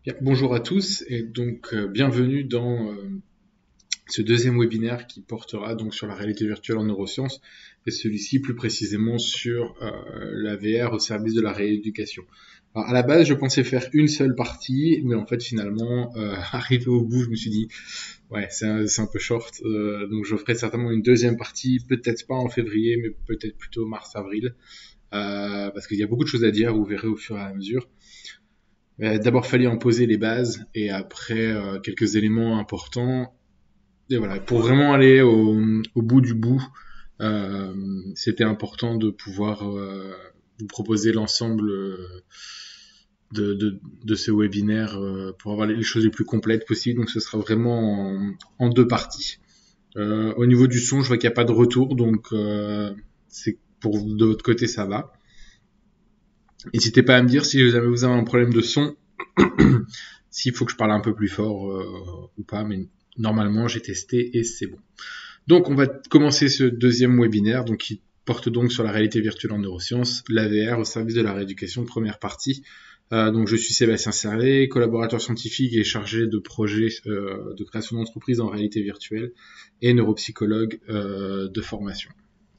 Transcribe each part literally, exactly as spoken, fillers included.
Bien, bonjour à tous et donc euh, bienvenue dans euh, ce deuxième webinaire qui portera donc sur la réalité virtuelle en neurosciences et celui-ci plus précisément sur euh, la V R au service de la rééducation. Alors, à la base, je pensais faire une seule partie, mais en fait finalement, euh, arrivé au bout, je me suis dit ouais, c'est un, c'est un peu short, euh, donc je ferai certainement une deuxième partie, peut-être pas en février, mais peut-être plutôt mars-avril, euh, parce qu'il y a beaucoup de choses à dire, vous verrez au fur et à mesure. Euh, D'abord, fallait en poser les bases et après euh, quelques éléments importants. Et voilà, pour vraiment aller au, au bout du bout, euh, c'était important de pouvoir euh, vous proposer l'ensemble euh, de, de, de ce webinaire euh, pour avoir les choses les plus complètes possibles. Donc, ce sera vraiment en, en deux parties. Euh, au niveau du son, je vois qu'il n'y a pas de retour, donc euh, c'est pour de votre côté, ça va. N'hésitez pas à me dire si jamais vous avez un problème de son. S'il faut que je parle un peu plus fort euh, ou pas, mais normalement j'ai testé et c'est bon. Donc on va commencer ce deuxième webinaire, donc qui porte donc sur la réalité virtuelle en neurosciences, l'A V R au service de la rééducation, première partie. Euh, donc je suis Sébastien Serlet, collaborateur scientifique et chargé de projets euh, de création d'entreprises en réalité virtuelle et neuropsychologue euh, de formation.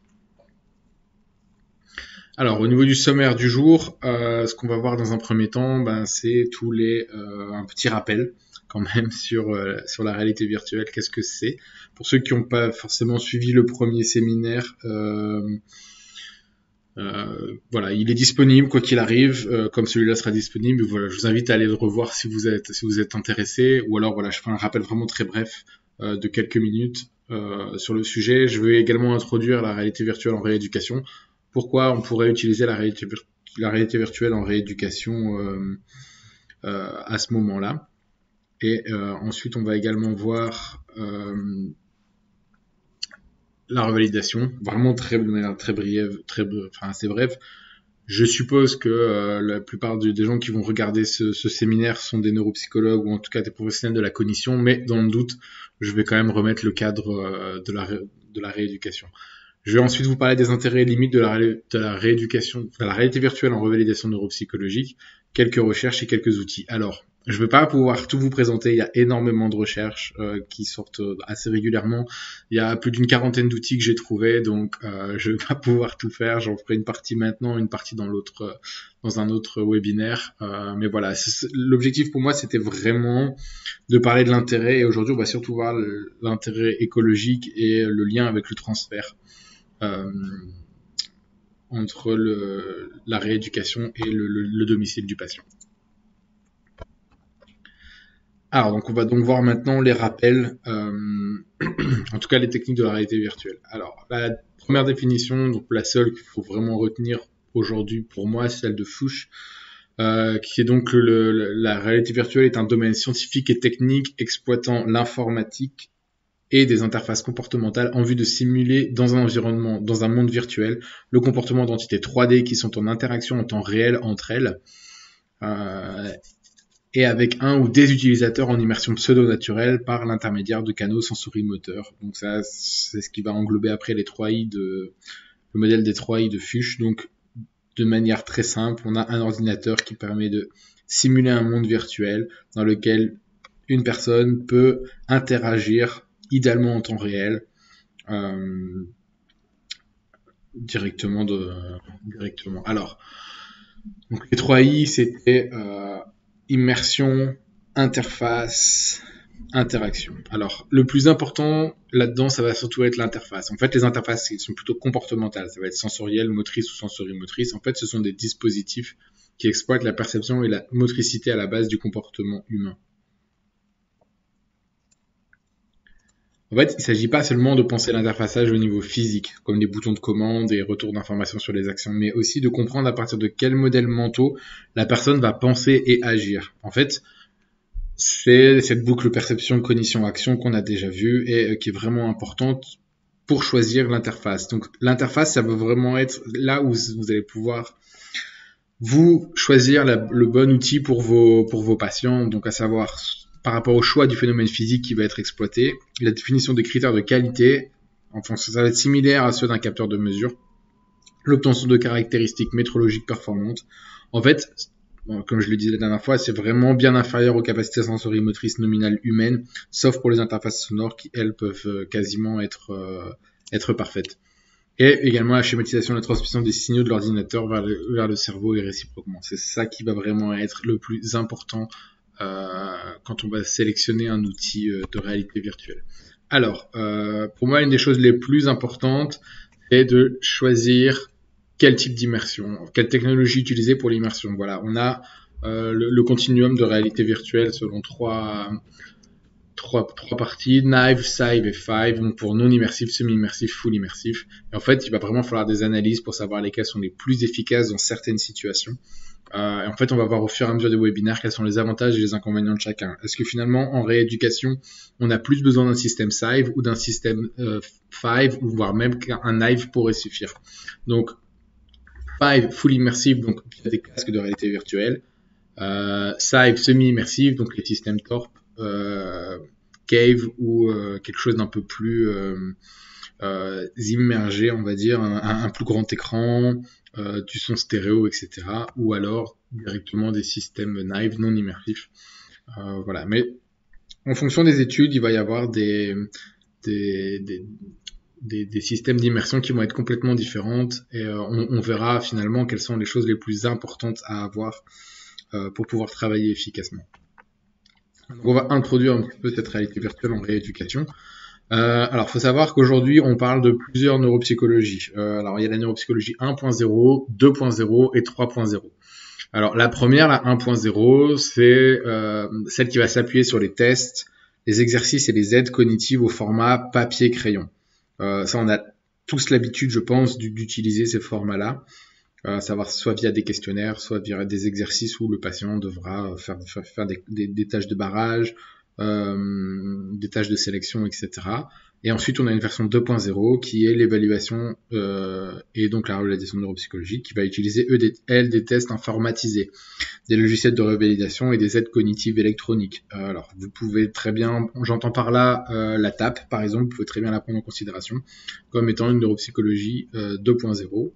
Alors, au niveau du sommaire du jour, euh, ce qu'on va voir dans un premier temps, ben, c'est tous les euh, un petit rappel quand même sur euh, sur la réalité virtuelle. Qu'est-ce que c'est? Pour ceux qui n'ont pas forcément suivi le premier séminaire, euh, euh, voilà, il est disponible quoi qu'il arrive, euh, comme celui-là sera disponible. Voilà, je vous invite à aller le revoir si vous êtes si vous êtes intéressé, ou alors voilà, je ferai un rappel vraiment très bref euh, de quelques minutes euh, sur le sujet. Je vais également introduire la réalité virtuelle en rééducation. Pourquoi on pourrait utiliser la réalité, la réalité virtuelle en rééducation euh, euh, à ce moment-là. Et euh, ensuite, on va également voir euh, la revalidation, vraiment très, de manière très brève, très, enfin assez brève. Je suppose que euh, la plupart de, des gens qui vont regarder ce, ce séminaire sont des neuropsychologues ou en tout cas des professionnels de la cognition, mais dans le doute, je vais quand même remettre le cadre euh, de, la, de la rééducation. Je vais ensuite vous parler des intérêts et limites de la, ré, de la rééducation, de la réalité virtuelle en revalidation neuropsychologique, quelques recherches et quelques outils. Alors, je ne vais pas pouvoir tout vous présenter, il y a énormément de recherches euh, qui sortent assez régulièrement. Il y a plus d'une quarantaine d'outils que j'ai trouvés, donc euh, je ne vais pas pouvoir tout faire. J'en ferai une partie maintenant, une partie dans l'autre, euh, dans un autre webinaire. Euh, mais voilà, l'objectif pour moi, c'était vraiment de parler de l'intérêt. Et aujourd'hui, on va surtout voir l'intérêt écologique et le lien avec le transfert. Euh, entre le, la rééducation et le, le, le domicile du patient. Alors, donc on va donc voir maintenant les rappels, euh, en tout cas les techniques de la réalité virtuelle. Alors, la première définition, donc la seule qu'il faut vraiment retenir aujourd'hui pour moi, c'est celle de Fuchs, euh, qui est donc le, le, la réalité virtuelle est un domaine scientifique et technique exploitant l'informatique et des interfaces comportementales en vue de simuler dans un environnement, dans un monde virtuel, le comportement d'entités trois D qui sont en interaction en temps réel entre elles, euh, et avec un ou des utilisateurs en immersion pseudo-naturelle par l'intermédiaire de canaux sensorimoteurs. Donc ça, c'est ce qui va englober après les trois I de, le modèle des trois I de Fuchs. Donc, de manière très simple, on a un ordinateur qui permet de simuler un monde virtuel dans lequel une personne peut interagir idéalement en temps réel, euh, directement de, directement. Alors, donc les trois I, c'était euh, immersion, interface, interaction. Alors, le plus important là-dedans, ça va surtout être l'interface. En fait, les interfaces, ils sont plutôt comportementales. Ça va être sensoriel, motrice ou sensorimotrice. En fait, ce sont des dispositifs qui exploitent la perception et la motricité à la base du comportement humain. En fait, il ne s'agit pas seulement de penser l'interfaçage au niveau physique, comme les boutons de commande et retour d'informations sur les actions, mais aussi de comprendre à partir de quels modèles mentaux la personne va penser et agir. En fait, c'est cette boucle perception, cognition, action qu'on a déjà vue et qui est vraiment importante pour choisir l'interface. Donc l'interface, ça va vraiment être là où vous allez pouvoir vous choisir la, le bon outil pour vos, pour vos patients, donc à savoir par rapport au choix du phénomène physique qui va être exploité, la définition des critères de qualité, enfin ça va être similaire à ceux d'un capteur de mesure, l'obtention de caractéristiques métrologiques performantes. En fait, bon, comme je le disais la dernière fois, c'est vraiment bien inférieur aux capacités sensorimotrices nominales humaines, sauf pour les interfaces sonores qui, elles, peuvent quasiment être, euh, être parfaites. Et également la schématisation et la transmission des signaux de l'ordinateur vers le, vers le cerveau et réciproquement. C'est ça qui va vraiment être le plus important euh, quand on va sélectionner un outil euh, de réalité virtuelle. Alors, euh, pour moi, une des choses les plus importantes est de choisir quel type d'immersion, quelle technologie utiliser pour l'immersion. Voilà, on a euh, le, le continuum de réalité virtuelle selon trois... Trois, trois parties, Nive, Sive et Five, donc pour non immersif, semi-immersif, full immersif. Et en fait, il va vraiment falloir des analyses pour savoir lesquelles sont les plus efficaces dans certaines situations. Euh, et en fait, on va voir au fur et à mesure des webinaires quels sont les avantages et les inconvénients de chacun. Est-ce que finalement, en rééducation, on a plus besoin d'un système Sive ou d'un système euh, Five, ou voire même qu'un Nive pourrait suffire. Donc, Five, full immersif, donc il y a des casques de réalité virtuelle. Euh, Sive, semi-immersif, donc les systèmes Torp. Euh, Cave ou euh, quelque chose d'un peu plus euh, euh, immergé, on va dire, un, un plus grand écran, euh, du son stéréo, et cetera. Ou alors directement des systèmes Nive non immersifs. Euh, voilà. Mais en fonction des études, il va y avoir des, des, des, des, des systèmes d'immersion qui vont être complètement différentes et euh, on, on verra finalement quelles sont les choses les plus importantes à avoir euh, pour pouvoir travailler efficacement. Donc on va introduire un petit peu cette réalité virtuelle en rééducation. Euh, alors, il faut savoir qu'aujourd'hui, on parle de plusieurs neuropsychologies. Euh, alors, il y a la neuropsychologie un point zéro, deux point zéro et trois point zéro. Alors, la première, la un point zéro, c'est euh, celle qui va s'appuyer sur les tests, les exercices et les aides cognitives au format papier-crayon. Euh, ça, on a tous l'habitude, je pense, d'utiliser ces formats-là. Euh, savoir soit via des questionnaires, soit via des exercices où le patient devra faire, faire, faire des, des, des tâches de barrage, euh, des tâches de sélection, et cetera. Et ensuite, on a une version deux point zéro qui est l'évaluation euh, et donc la revalidation neuropsychologique qui va utiliser, eux, des, elle, des tests informatisés, des logiciels de revalidation et des aides cognitives électroniques. Euh, alors, vous pouvez très bien, j'entends par là euh, la T A P, par exemple, vous pouvez très bien la prendre en considération comme étant une neuropsychologie euh, deux point zéro.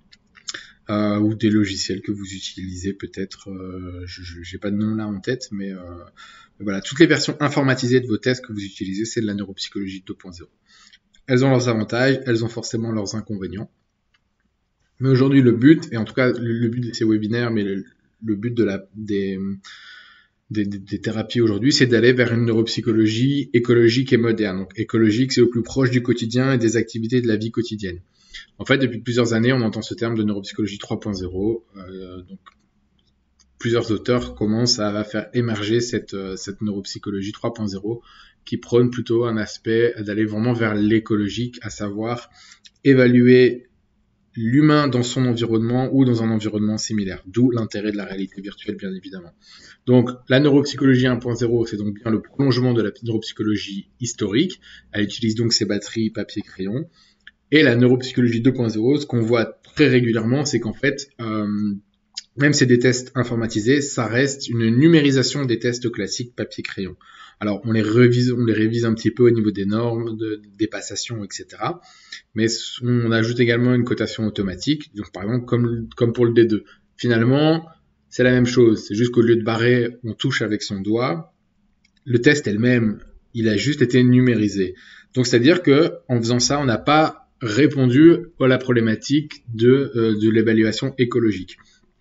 Euh, ou des logiciels que vous utilisez peut-être, euh, je n'ai pas de nom là en tête, mais euh, voilà, toutes les versions informatisées de vos tests que vous utilisez, c'est de la neuropsychologie deux point zéro. Elles ont leurs avantages, elles ont forcément leurs inconvénients. Mais aujourd'hui, le but, et en tout cas le, le but de ces webinaires, mais le, le but de la, des, des, des, des thérapies aujourd'hui, c'est d'aller vers une neuropsychologie écologique et moderne. Donc écologique, c'est au plus proche du quotidien et des activités de la vie quotidienne. En fait, depuis plusieurs années, on entend ce terme de neuropsychologie trois point zéro. Euh, donc, plusieurs auteurs commencent à faire émerger cette, cette neuropsychologie trois point zéro qui prône plutôt un aspect d'aller vraiment vers l'écologique, à savoir évaluer l'humain dans son environnement ou dans un environnement similaire. D'où l'intérêt de la réalité virtuelle, bien évidemment. Donc, la neuropsychologie un point zéro, c'est donc bien le prolongement de la neuropsychologie historique. Elle utilise donc ses batteries papier-crayon. Et la neuropsychologie deux point zéro, ce qu'on voit très régulièrement, c'est qu'en fait, euh, même si c'est des tests informatisés, ça reste une numérisation des tests classiques papier-crayon. Alors, on les révise, on les révise un petit peu au niveau des normes, de, des passations, et cetera. Mais on ajoute également une cotation automatique, donc par exemple comme, comme pour le D deux. Finalement, c'est la même chose, c'est juste qu'au lieu de barrer, on touche avec son doigt. Le test elle-même, il a juste été numérisé. Donc, c'est-à-dire que en faisant ça, on n'a pas répondu à la problématique de, euh, de l'évaluation écologique.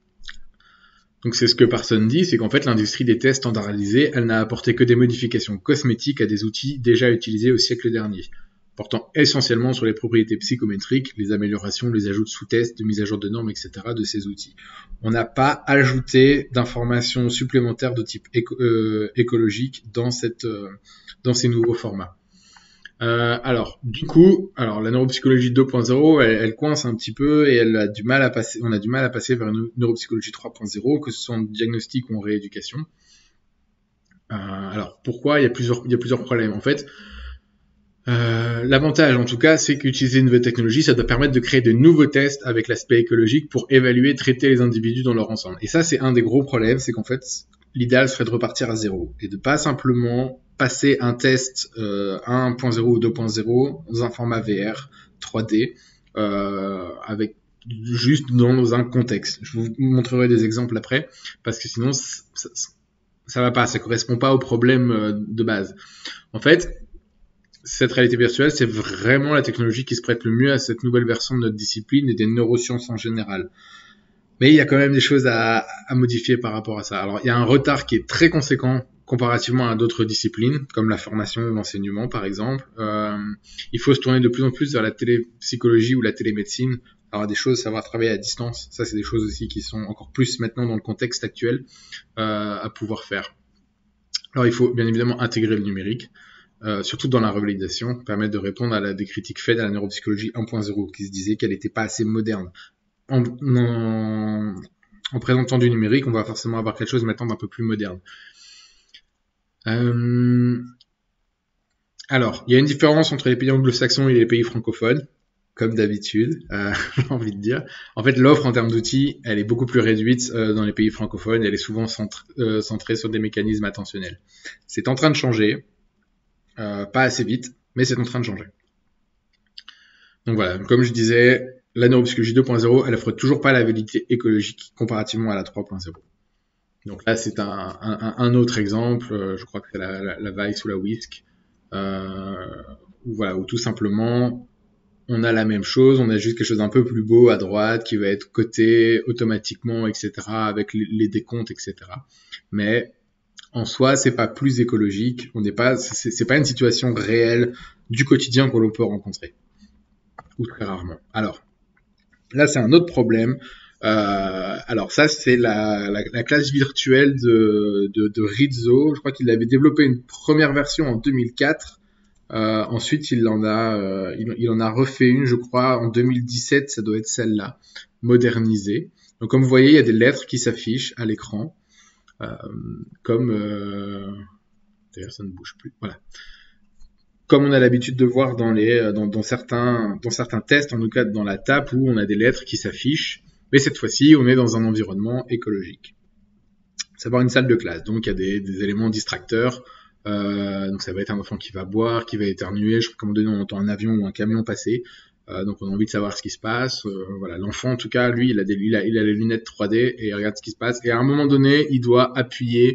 Donc c'est ce que Parsons dit, c'est qu'en fait l'industrie des tests standardisés, elle n'a apporté que des modifications cosmétiques à des outils déjà utilisés au siècle dernier, portant essentiellement sur les propriétés psychométriques, les améliorations, les ajouts de sous-tests, de mise à jour de normes, et cetera de ces outils. On n'a pas ajouté d'informations supplémentaires de type éco- euh, écologique dans, cette, euh, dans ces nouveaux formats. Euh, alors, du coup, alors la neuropsychologie deux point zéro, elle, elle coince un petit peu et elle a du mal à passer, on a du mal à passer vers une neuropsychologie trois point zéro, que ce soit en diagnostic ou en rééducation. Euh, alors, pourquoi? Il y a plusieurs, il y a plusieurs problèmes. En fait, euh, l'avantage, en tout cas, c'est qu'utiliser une nouvelle technologie, ça doit permettre de créer de nouveaux tests avec l'aspect écologique pour évaluer, traiter les individus dans leur ensemble. Et ça, c'est un des gros problèmes, c'est qu'en fait, l'idéal serait de repartir à zéro et de pas simplement passer un test euh, un point zéro ou deux point zéro dans un format V R trois D euh, avec juste dans un contexte. Je vous montrerai des exemples après, parce que sinon, ça, ça, ça va pas, ça correspond pas au problème de base. En fait, cette réalité virtuelle, c'est vraiment la technologie qui se prête le mieux à cette nouvelle version de notre discipline et des neurosciences en général. Mais il y a quand même des choses à, à modifier par rapport à ça. Alors, il y a un retard qui est très conséquent comparativement à d'autres disciplines, comme la formation ou l'enseignement, par exemple. Euh, il faut se tourner de plus en plus vers la télépsychologie ou la télémédecine. Alors, des choses, savoir travailler à distance, ça, c'est des choses aussi qui sont encore plus maintenant dans le contexte actuel euh, à pouvoir faire. Alors, il faut bien évidemment intégrer le numérique. Euh, surtout dans la revalidation, permettre de répondre à la, des critiques faites à la neuropsychologie un point zéro qui se disait qu'elle n'était pas assez moderne. En, en, en présentant du numérique, on va forcément avoir quelque chose maintenant d'un peu plus moderne. Euh, alors, il y a une différence entre les pays anglo-saxons et les pays francophones, comme d'habitude, euh, j'ai envie de dire. En fait, l'offre en termes d'outils, elle est beaucoup plus réduite euh, dans les pays francophones, elle est souvent centr- euh, centrée sur des mécanismes attentionnels. C'est en train de changer. Euh, pas assez vite, mais c'est en train de changer. Donc voilà, comme je disais, la neuropsychologie deux point zéro, elle offre toujours pas la validité écologique comparativement à la trois point zéro. Donc là, c'est un, un, un autre exemple, euh, je crois que c'est la, la, la Vice ou la Whisk, euh, où, voilà, où tout simplement, on a la même chose, on a juste quelque chose d'un peu plus beau à droite qui va être coté automatiquement, et cetera, avec les, les décomptes, et cetera. Mais en soi, c'est pas plus écologique. On n'est pas, c'est, c'est pas une situation réelle du quotidien que l'on peut rencontrer, ou très rarement. Alors, là, c'est un autre problème. Euh, alors ça, c'est la, la, la classe virtuelle de, de, de Rizzo. Je crois qu'il avait développé une première version en deux mille quatre. Euh, ensuite, il en a, euh, il, il en a refait une, je crois, en deux mille dix-sept. Ça doit être celle-là, modernisée. Donc, comme vous voyez, il y a des lettres qui s'affichent à l'écran. Euh, comme euh... d'ailleurs ça ne bouge plus, voilà, comme on a l'habitude de voir dans les dans, dans certains dans certains tests, en tout cas dans la tape où on a des lettres qui s'affichent, mais cette fois-ci on est dans un environnement écologique. Savoir une salle de classe, donc il y a des, des éléments distracteurs, euh, donc ça va être un enfant qui va boire, qui va éternuer, je crois qu'à un moment donné on entend un avion ou un camion passer. Euh, donc on a envie de savoir ce qui se passe. Euh, voilà, l'enfant en tout cas, lui, il a, des, il a, il a les lunettes trois D et il regarde ce qui se passe. Et à un moment donné, il doit appuyer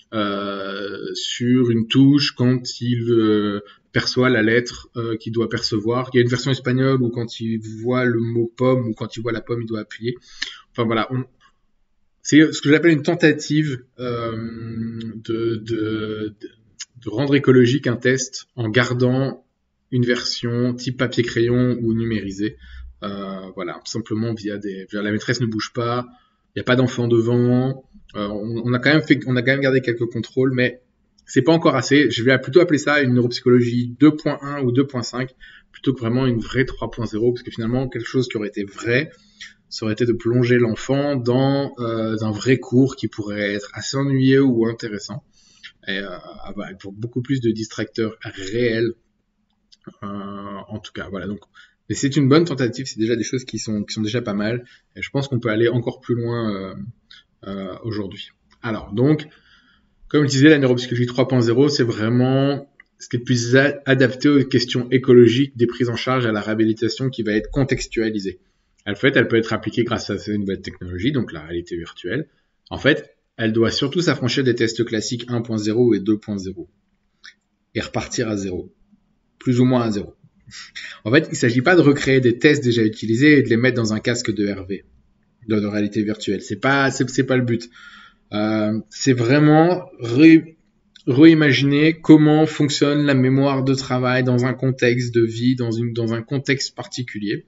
euh, sur une touche quand il euh, perçoit la lettre euh, qu'il doit percevoir. Il y a une version espagnole où quand il voit le mot pomme ou quand il voit la pomme, il doit appuyer. Enfin voilà, on, c'est ce que j'appelle une tentative euh, de, de, de, de rendre écologique un test en gardant une version type papier-crayon ou numérisée. Euh, voilà, tout simplement via des... Via la maîtresse ne bouge pas, il n'y a pas d'enfant devant, euh, on, on, a quand même fait, on a quand même gardé quelques contrôles, mais c'est pas encore assez. Je vais plutôt appeler ça une neuropsychologie deux point un ou deux point cinq, plutôt que vraiment une vraie trois point zéro, parce que finalement, quelque chose qui aurait été vrai, ça aurait été de plonger l'enfant dans euh, un vrai cours qui pourrait être assez ennuyeux ou intéressant, et euh, avec beaucoup plus de distracteurs réels. Euh, en tout cas, voilà. Donc, mais c'est une bonne tentative. C'est déjà des choses qui sont qui sont déjà pas mal. Et je pense qu'on peut aller encore plus loin euh, euh, aujourd'hui. Alors, donc, comme je disais, la neuropsychologie trois point zéro, c'est vraiment ce qui est le plus a- adapté aux questions écologiques des prises en charge à la réhabilitation qui va être contextualisée. En fait, elle peut être appliquée grâce à ces nouvelles technologies, donc la réalité virtuelle. En fait, elle doit surtout s'affranchir des tests classiques un point zéro et deux point zéro et repartir à zéro. Plus ou moins à zéro. En fait, il ne s'agit pas de recréer des tests déjà utilisés et de les mettre dans un casque de R V, de, de réalité virtuelle. C'est pas, c'est, c'est pas le but. Euh, c'est vraiment ré, réimaginer comment fonctionne la mémoire de travail dans un contexte de vie, dans, une, dans un contexte particulier.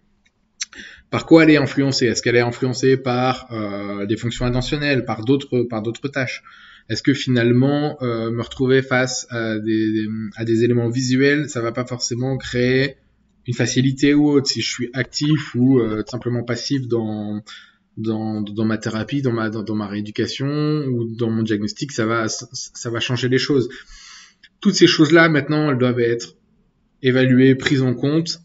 Par quoi elle est influencée? Est-ce qu'elle est influencée par euh, des fonctions intentionnelles, par d'autres, par d'autres tâches? Est-ce que finalement, euh, me retrouver face à des, à des éléments visuels, ça va pas forcément créer une facilité ou autre? Si je suis actif ou euh, simplement passif dans, dans, dans ma thérapie, dans ma, dans, dans ma rééducation ou dans mon diagnostic, ça va, ça va changer les choses. Toutes ces choses-là, maintenant, elles doivent être évaluées, prises en compte.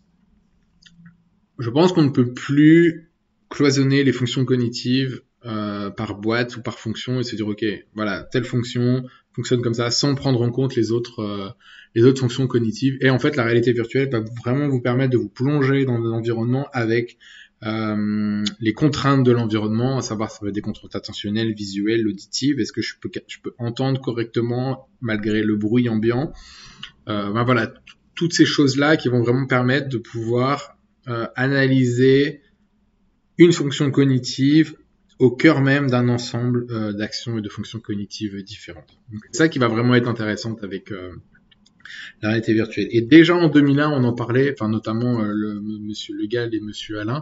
Je pense qu'on ne peut plus cloisonner les fonctions cognitives Euh, par boîte ou par fonction et se dire ok, voilà, telle fonction fonctionne comme ça sans prendre en compte les autres euh, les autres fonctions cognitives. Et en fait, la réalité virtuelle va vraiment vous permettre de vous plonger dans un environnement avec euh, les contraintes de l'environnement, à savoir ça va être des contraintes attentionnelles, visuelles, auditives. Est-ce que je peux, je peux entendre correctement malgré le bruit ambiant? euh, ben voilà, toutes ces choses-là qui vont vraiment permettre de pouvoir euh, analyser une fonction cognitive au cœur même d'un ensemble euh, d'actions et de fonctions cognitives différentes. C'est ça qui va vraiment être intéressant avec euh, la réalité virtuelle. Et déjà en deux mille un, on en parlait, enfin notamment euh, le, monsieur Le Gall et monsieur Alain.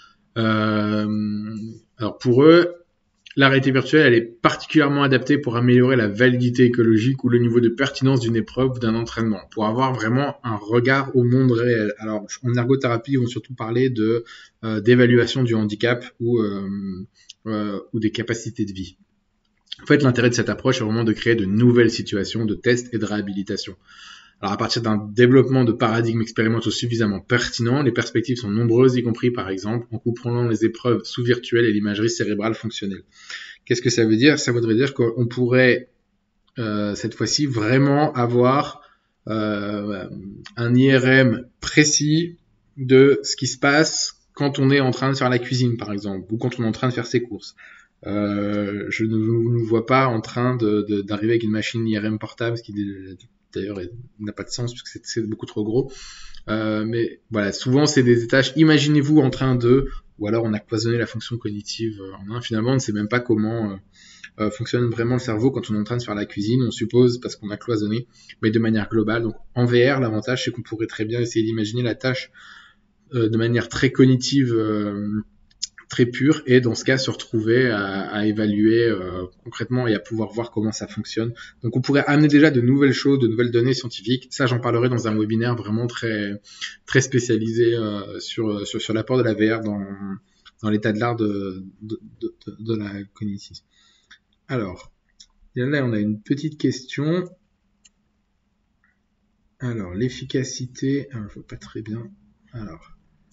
Euh, alors pour eux, la réalité virtuelle, elle est particulièrement adaptée pour améliorer la validité écologique ou le niveau de pertinence d'une épreuve ou d'un entraînement, pour avoir vraiment un regard au monde réel. Alors, en ergothérapie, ils vont surtout parler de euh, d'évaluation du handicap ou euh, euh, ou des capacités de vie. En fait, l'intérêt de cette approche est vraiment de créer de nouvelles situations de test et de réhabilitation. Alors, à partir d'un développement de paradigmes expérimentaux suffisamment pertinents, les perspectives sont nombreuses, y compris, par exemple, en couplant les épreuves sous virtuelles et l'imagerie cérébrale fonctionnelle. Qu'est-ce que ça veut dire? Ça voudrait dire qu'on pourrait, euh, cette fois-ci, vraiment avoir euh, un I R M précis de ce qui se passe quand on est en train de faire la cuisine, par exemple, ou quand on est en train de faire ses courses. Euh, je ne nous vois pas en train de, de, d'arriver avec une machine I R M portable, ce qui d'ailleurs n'a pas de sens puisque c'est, c'est beaucoup trop gros. Euh, mais voilà, souvent c'est des tâches. Imaginez-vous en train de, ou alors on a cloisonné la fonction cognitive en un. Finalement, on ne sait même pas comment euh, fonctionne vraiment le cerveau quand on est en train de faire la cuisine. On suppose parce qu'on a cloisonné, mais de manière globale. Donc en V R, l'avantage c'est qu'on pourrait très bien essayer d'imaginer la tâche euh, de manière très cognitive. Euh, très pur et dans ce cas se retrouver à, à évaluer euh, concrètement et à pouvoir voir comment ça fonctionne. Donc on pourrait amener déjà de nouvelles choses, de nouvelles données scientifiques. Ça j'en parlerai dans un webinaire vraiment très très spécialisé euh, sur, sur sur l'apport de la V R dans dans l'état de l'art de de, de, de, de la cognition. Alors là on a une petite question. Alors l'efficacité, alors, je vois pas très bien. Alors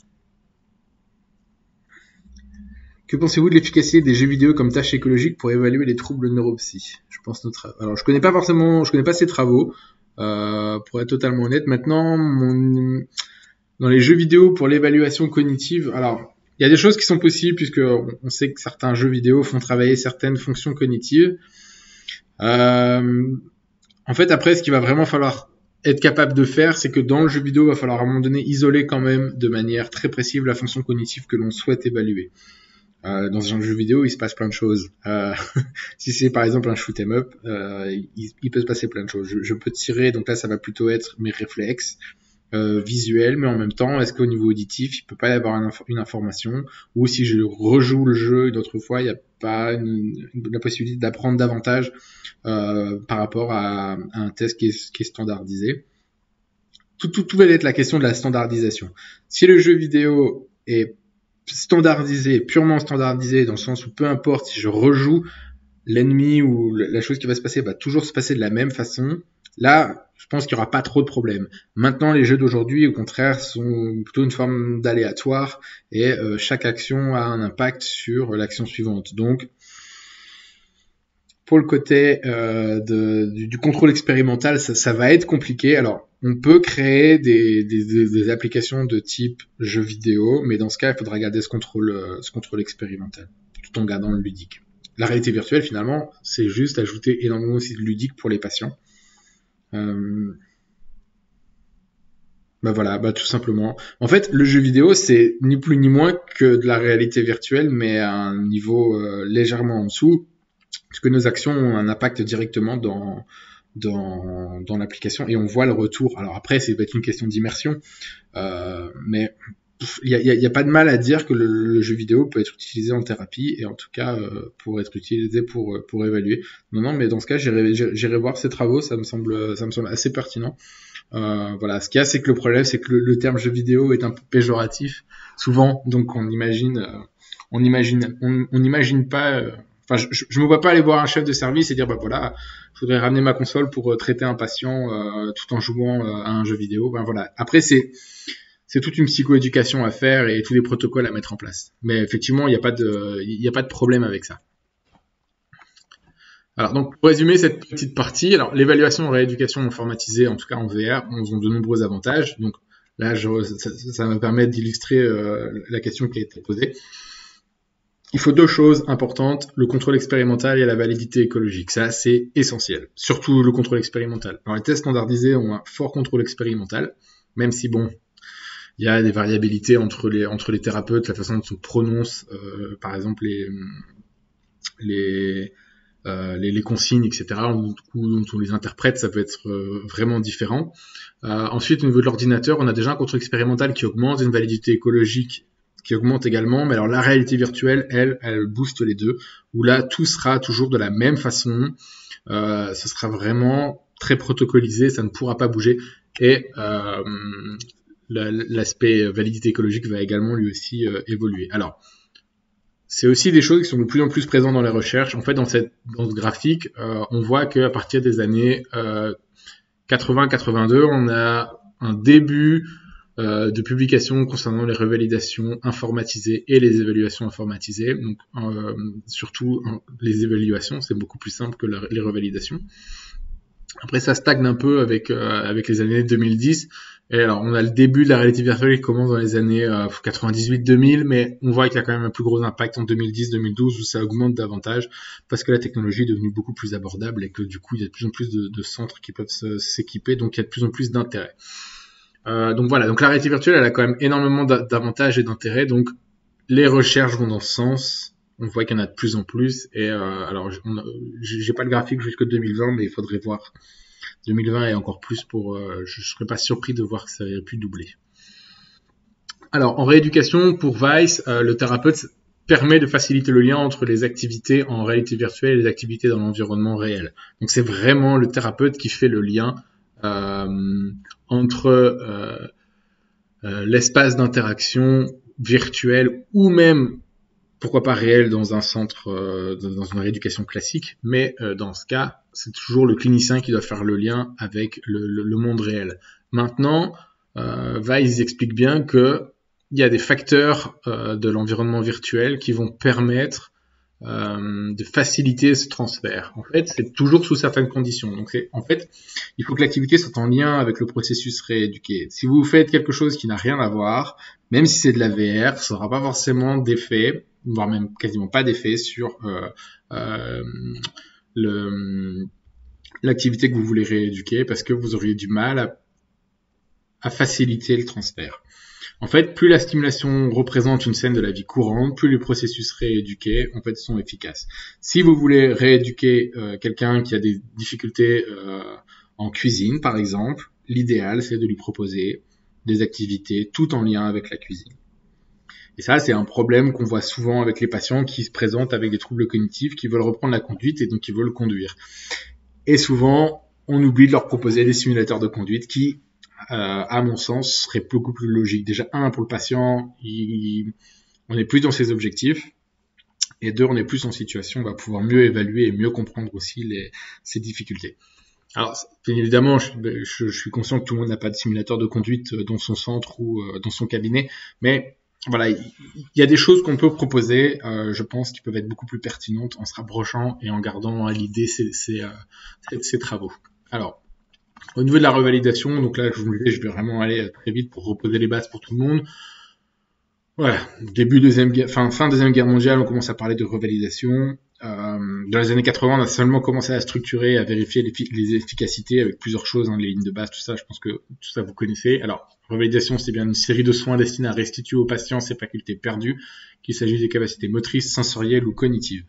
que pensez-vous de l'efficacité des jeux vidéo comme tâche écologique pour évaluer les troubles neuropsy? Je pense notre. Alors, je connais pas forcément, je connais pas ces travaux, euh, pour être totalement honnête. Maintenant, mon... dans les jeux vidéo pour l'évaluation cognitive, alors il y a des choses qui sont possibles puisque on sait que certains jeux vidéo font travailler certaines fonctions cognitives. Euh... En fait, après, ce qu'il va vraiment falloir être capable de faire, c'est que dans le jeu vidéo, il va falloir à un moment donné isoler quand même de manière très précise la fonction cognitive que l'on souhaite évaluer. Euh, dans un jeu vidéo, il se passe plein de choses. Euh, si c'est par exemple un shoot 'em up, euh, il, il peut se passer plein de choses. Je, je peux tirer, donc là ça va plutôt être mes réflexes euh, visuels, mais en même temps, est-ce qu'au niveau auditif, il peut pas y avoir une, inf- une information, ou si je rejoue le jeu une autre fois, il n'y a pas une, une, la possibilité d'apprendre davantage euh, par rapport à, à un test qui est, qui est standardisé. Tout, tout, tout va être la question de la standardisation. Si le jeu vidéo est standardisé, purement standardisé, dans le sens où peu importe si je rejoue l'ennemi ou la chose qui va se passer va toujours se passer de la même façon, là, je pense qu'il n'y aura pas trop de problèmes. Maintenant, les jeux d'aujourd'hui, au contraire, sont plutôt une forme d'aléatoire et euh, chaque action a un impact sur l'action suivante. Donc, pour le côté euh, de, du, du contrôle expérimental, ça, ça va être compliqué. Alors, on peut créer des, des, des, des applications de type jeu vidéo, mais dans ce cas, il faudra garder ce contrôle, ce contrôle expérimental, tout en gardant le ludique. La réalité virtuelle, finalement, c'est juste ajouter énormément aussi de ludique pour les patients. Euh... Bah voilà, bah tout simplement. En fait, le jeu vidéo, c'est ni plus ni moins que de la réalité virtuelle, mais à un niveau euh, légèrement en dessous, parce que nos actions ont un impact directement dans dans, dans l'application et on voit le retour. Alors après, c'est peut-être une question d'immersion, euh, mais il n'y a, y a, a pas de mal à dire que le, le jeu vidéo peut être utilisé en thérapie et en tout cas euh, pour être utilisé pour pour évaluer. Non, non, mais dans ce cas, j'irai, j'irai voir ces travaux, ça me semble, ça me semble assez pertinent. Euh, voilà, ce qu'il y a, c'est que le problème, c'est que le, le terme jeu vidéo est un peu péjoratif, souvent, donc on imagine, euh, on imagine, on, on imagine pas. Euh, Enfin, je, je me vois pas aller voir un chef de service et dire bah voilà, je voudrais ramener ma console pour euh, traiter un patient euh, tout en jouant euh, à un jeu vidéo. Ben voilà. Après c'est c'est toute une psychoéducation à faire et tous les protocoles à mettre en place. Mais effectivement, il n'y a pas de il y a pas de problème avec ça. Alors donc pour résumer cette petite partie, alors l'évaluation en rééducation informatisée, en tout cas en V R, ont de nombreux avantages. Donc là, je, ça, ça me permet d'illustrer euh, la question qui a été posée. Il faut deux choses importantes, le contrôle expérimental et la validité écologique. Ça, c'est essentiel. Surtout le contrôle expérimental. Alors, les tests standardisés ont un fort contrôle expérimental, même si, bon, il y a des variabilités entre les, entre les thérapeutes, la façon dont on prononce, euh, par exemple, les, les, euh, les, les consignes, et cetera, ou dont on les interprète, ça peut être euh, vraiment différent. Euh, ensuite, au niveau de l'ordinateur, on a déjà un contrôle expérimental qui augmente, une validité écologique qui augmente également, mais alors la réalité virtuelle, elle, elle booste les deux, où là, tout sera toujours de la même façon, euh, ce sera vraiment très protocolisé, ça ne pourra pas bouger, et euh, l'aspect validité écologique va également lui aussi euh, évoluer. Alors, c'est aussi des choses qui sont de plus en plus présentes dans les recherches. En fait, dans, cette, dans ce graphique, euh, on voit qu'à partir des années euh, quatre-vingts quatre-vingt-deux, on a un début euh, de publication concernant les revalidations informatisées et les évaluations informatisées. Donc, euh, surtout les évaluations, c'est beaucoup plus simple que la, les revalidations. Après, ça stagne un peu avec euh, avec les années deux mille dix. Et alors, on a le début de la réalité virtuelle qui commence dans les années euh, quatre-vingt-dix-huit deux mille, mais on voit qu'il y a quand même un plus gros impact en deux mille dix deux mille douze où ça augmente davantage parce que la technologie est devenue beaucoup plus abordable et que du coup, il y a de plus en plus de, de centres qui peuvent s'équiper, donc il y a de plus en plus d'intérêt. Euh, donc voilà, donc la réalité virtuelle, elle a quand même énormément d'avantages et d'intérêts, donc les recherches vont dans ce sens. On voit qu'il y en a de plus en plus. Et euh, alors, j'ai pas le graphique jusqu'en deux mille vingt, mais il faudrait voir deux mille vingt et encore plus pour. Euh, je, je serais pas surpris de voir que ça aurait pu doubler. Alors, en rééducation, pour Weiss, euh, le thérapeute permet de faciliter le lien entre les activités en réalité virtuelle et les activités dans l'environnement réel. Donc, c'est vraiment le thérapeute qui fait le lien euh, entre euh, euh, l'espace d'interaction virtuel ou même pourquoi pas réel dans un centre, euh, dans une rééducation classique, mais euh, dans ce cas, c'est toujours le clinicien qui doit faire le lien avec le, le, le monde réel. Maintenant, euh, Weiss explique bien que il y a des facteurs euh, de l'environnement virtuel qui vont permettre euh, de faciliter ce transfert. En fait, c'est toujours sous certaines conditions. Donc, c'est, en fait, il faut que l'activité soit en lien avec le processus rééduqué. Si vous faites quelque chose qui n'a rien à voir, même si c'est de la V R, ça n'aura pas forcément d'effet, voire même quasiment pas d'effet sur euh, euh, le, l'activité que vous voulez rééduquer parce que vous auriez du mal à, à faciliter le transfert. En fait, plus la stimulation représente une scène de la vie courante, plus les processus rééduqués en fait sont efficaces. Si vous voulez rééduquer euh, quelqu'un qui a des difficultés euh, en cuisine, par exemple, l'idéal c'est de lui proposer des activités tout en lien avec la cuisine. Et ça, c'est un problème qu'on voit souvent avec les patients qui se présentent avec des troubles cognitifs, qui veulent reprendre la conduite et donc qui veulent conduire. Et souvent, on oublie de leur proposer des simulateurs de conduite qui, euh, à mon sens, seraient beaucoup plus logiques. Déjà, un, pour le patient, il, on est plus dans ses objectifs. Et deux, on est plus en situation, on va pouvoir mieux évaluer et mieux comprendre aussi les, ses difficultés. Alors, bien évidemment, je, je, je suis conscient que tout le monde n'a pas de simulateur de conduite dans son centre ou euh, dans son cabinet, mais voilà, il y a des choses qu'on peut proposer, euh, je pense, qui peuvent être beaucoup plus pertinentes en se rapprochant et en gardant à l'idée ces, ces, euh, ces travaux. Alors, au niveau de la revalidation, donc là, je vous le disais, je vais vraiment aller très vite pour reposer les bases pour tout le monde. Voilà, début deuxième guerre, fin, fin deuxième guerre mondiale, on commence à parler de revalidation. Euh, dans les années quatre-vingts, on a seulement commencé à structurer, à vérifier les, les efficacités avec plusieurs choses, hein, les lignes de base, tout ça, je pense que tout ça vous connaissez. Alors, revalidation, c'est bien une série de soins destinés à restituer au patient ses facultés perdues, qu'il s'agisse des capacités motrices, sensorielles ou cognitives.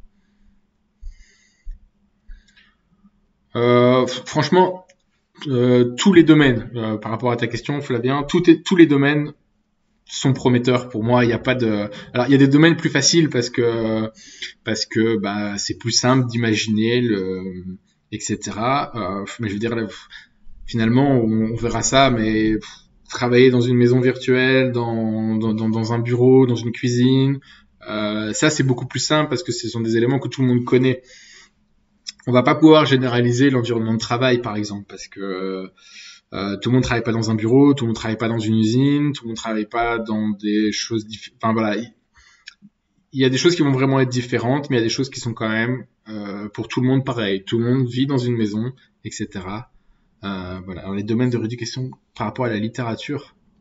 Euh, franchement, euh, tous les domaines, euh, par rapport à ta question, Flavien, tout est, tous les domaines sont prometteurs pour moi. Il n'y a pas de, alors il y a des domaines plus faciles parce que parce que bah c'est plus simple d'imaginer le, et cetera. Euh, mais je veux dire là, finalement on, on verra ça, mais pff, travailler dans une maison virtuelle, dans dans dans, dans un bureau, dans une cuisine, euh, ça c'est beaucoup plus simple parce que ce sont des éléments que tout le monde connaît. On va pas pouvoir généraliser l'environnement de travail par exemple parce que Euh, tout le monde travaille pas dans un bureau, tout le monde travaille pas dans une usine, tout le monde travaille pas dans des choses différentes. Enfin voilà, il, il y a des choses qui vont vraiment être différentes, mais il y a des choses qui sont quand même euh, pour tout le monde pareil. Tout le monde vit dans une maison, et cetera. Euh, voilà. Alors les domaines de rééducation par rapport à la littérature,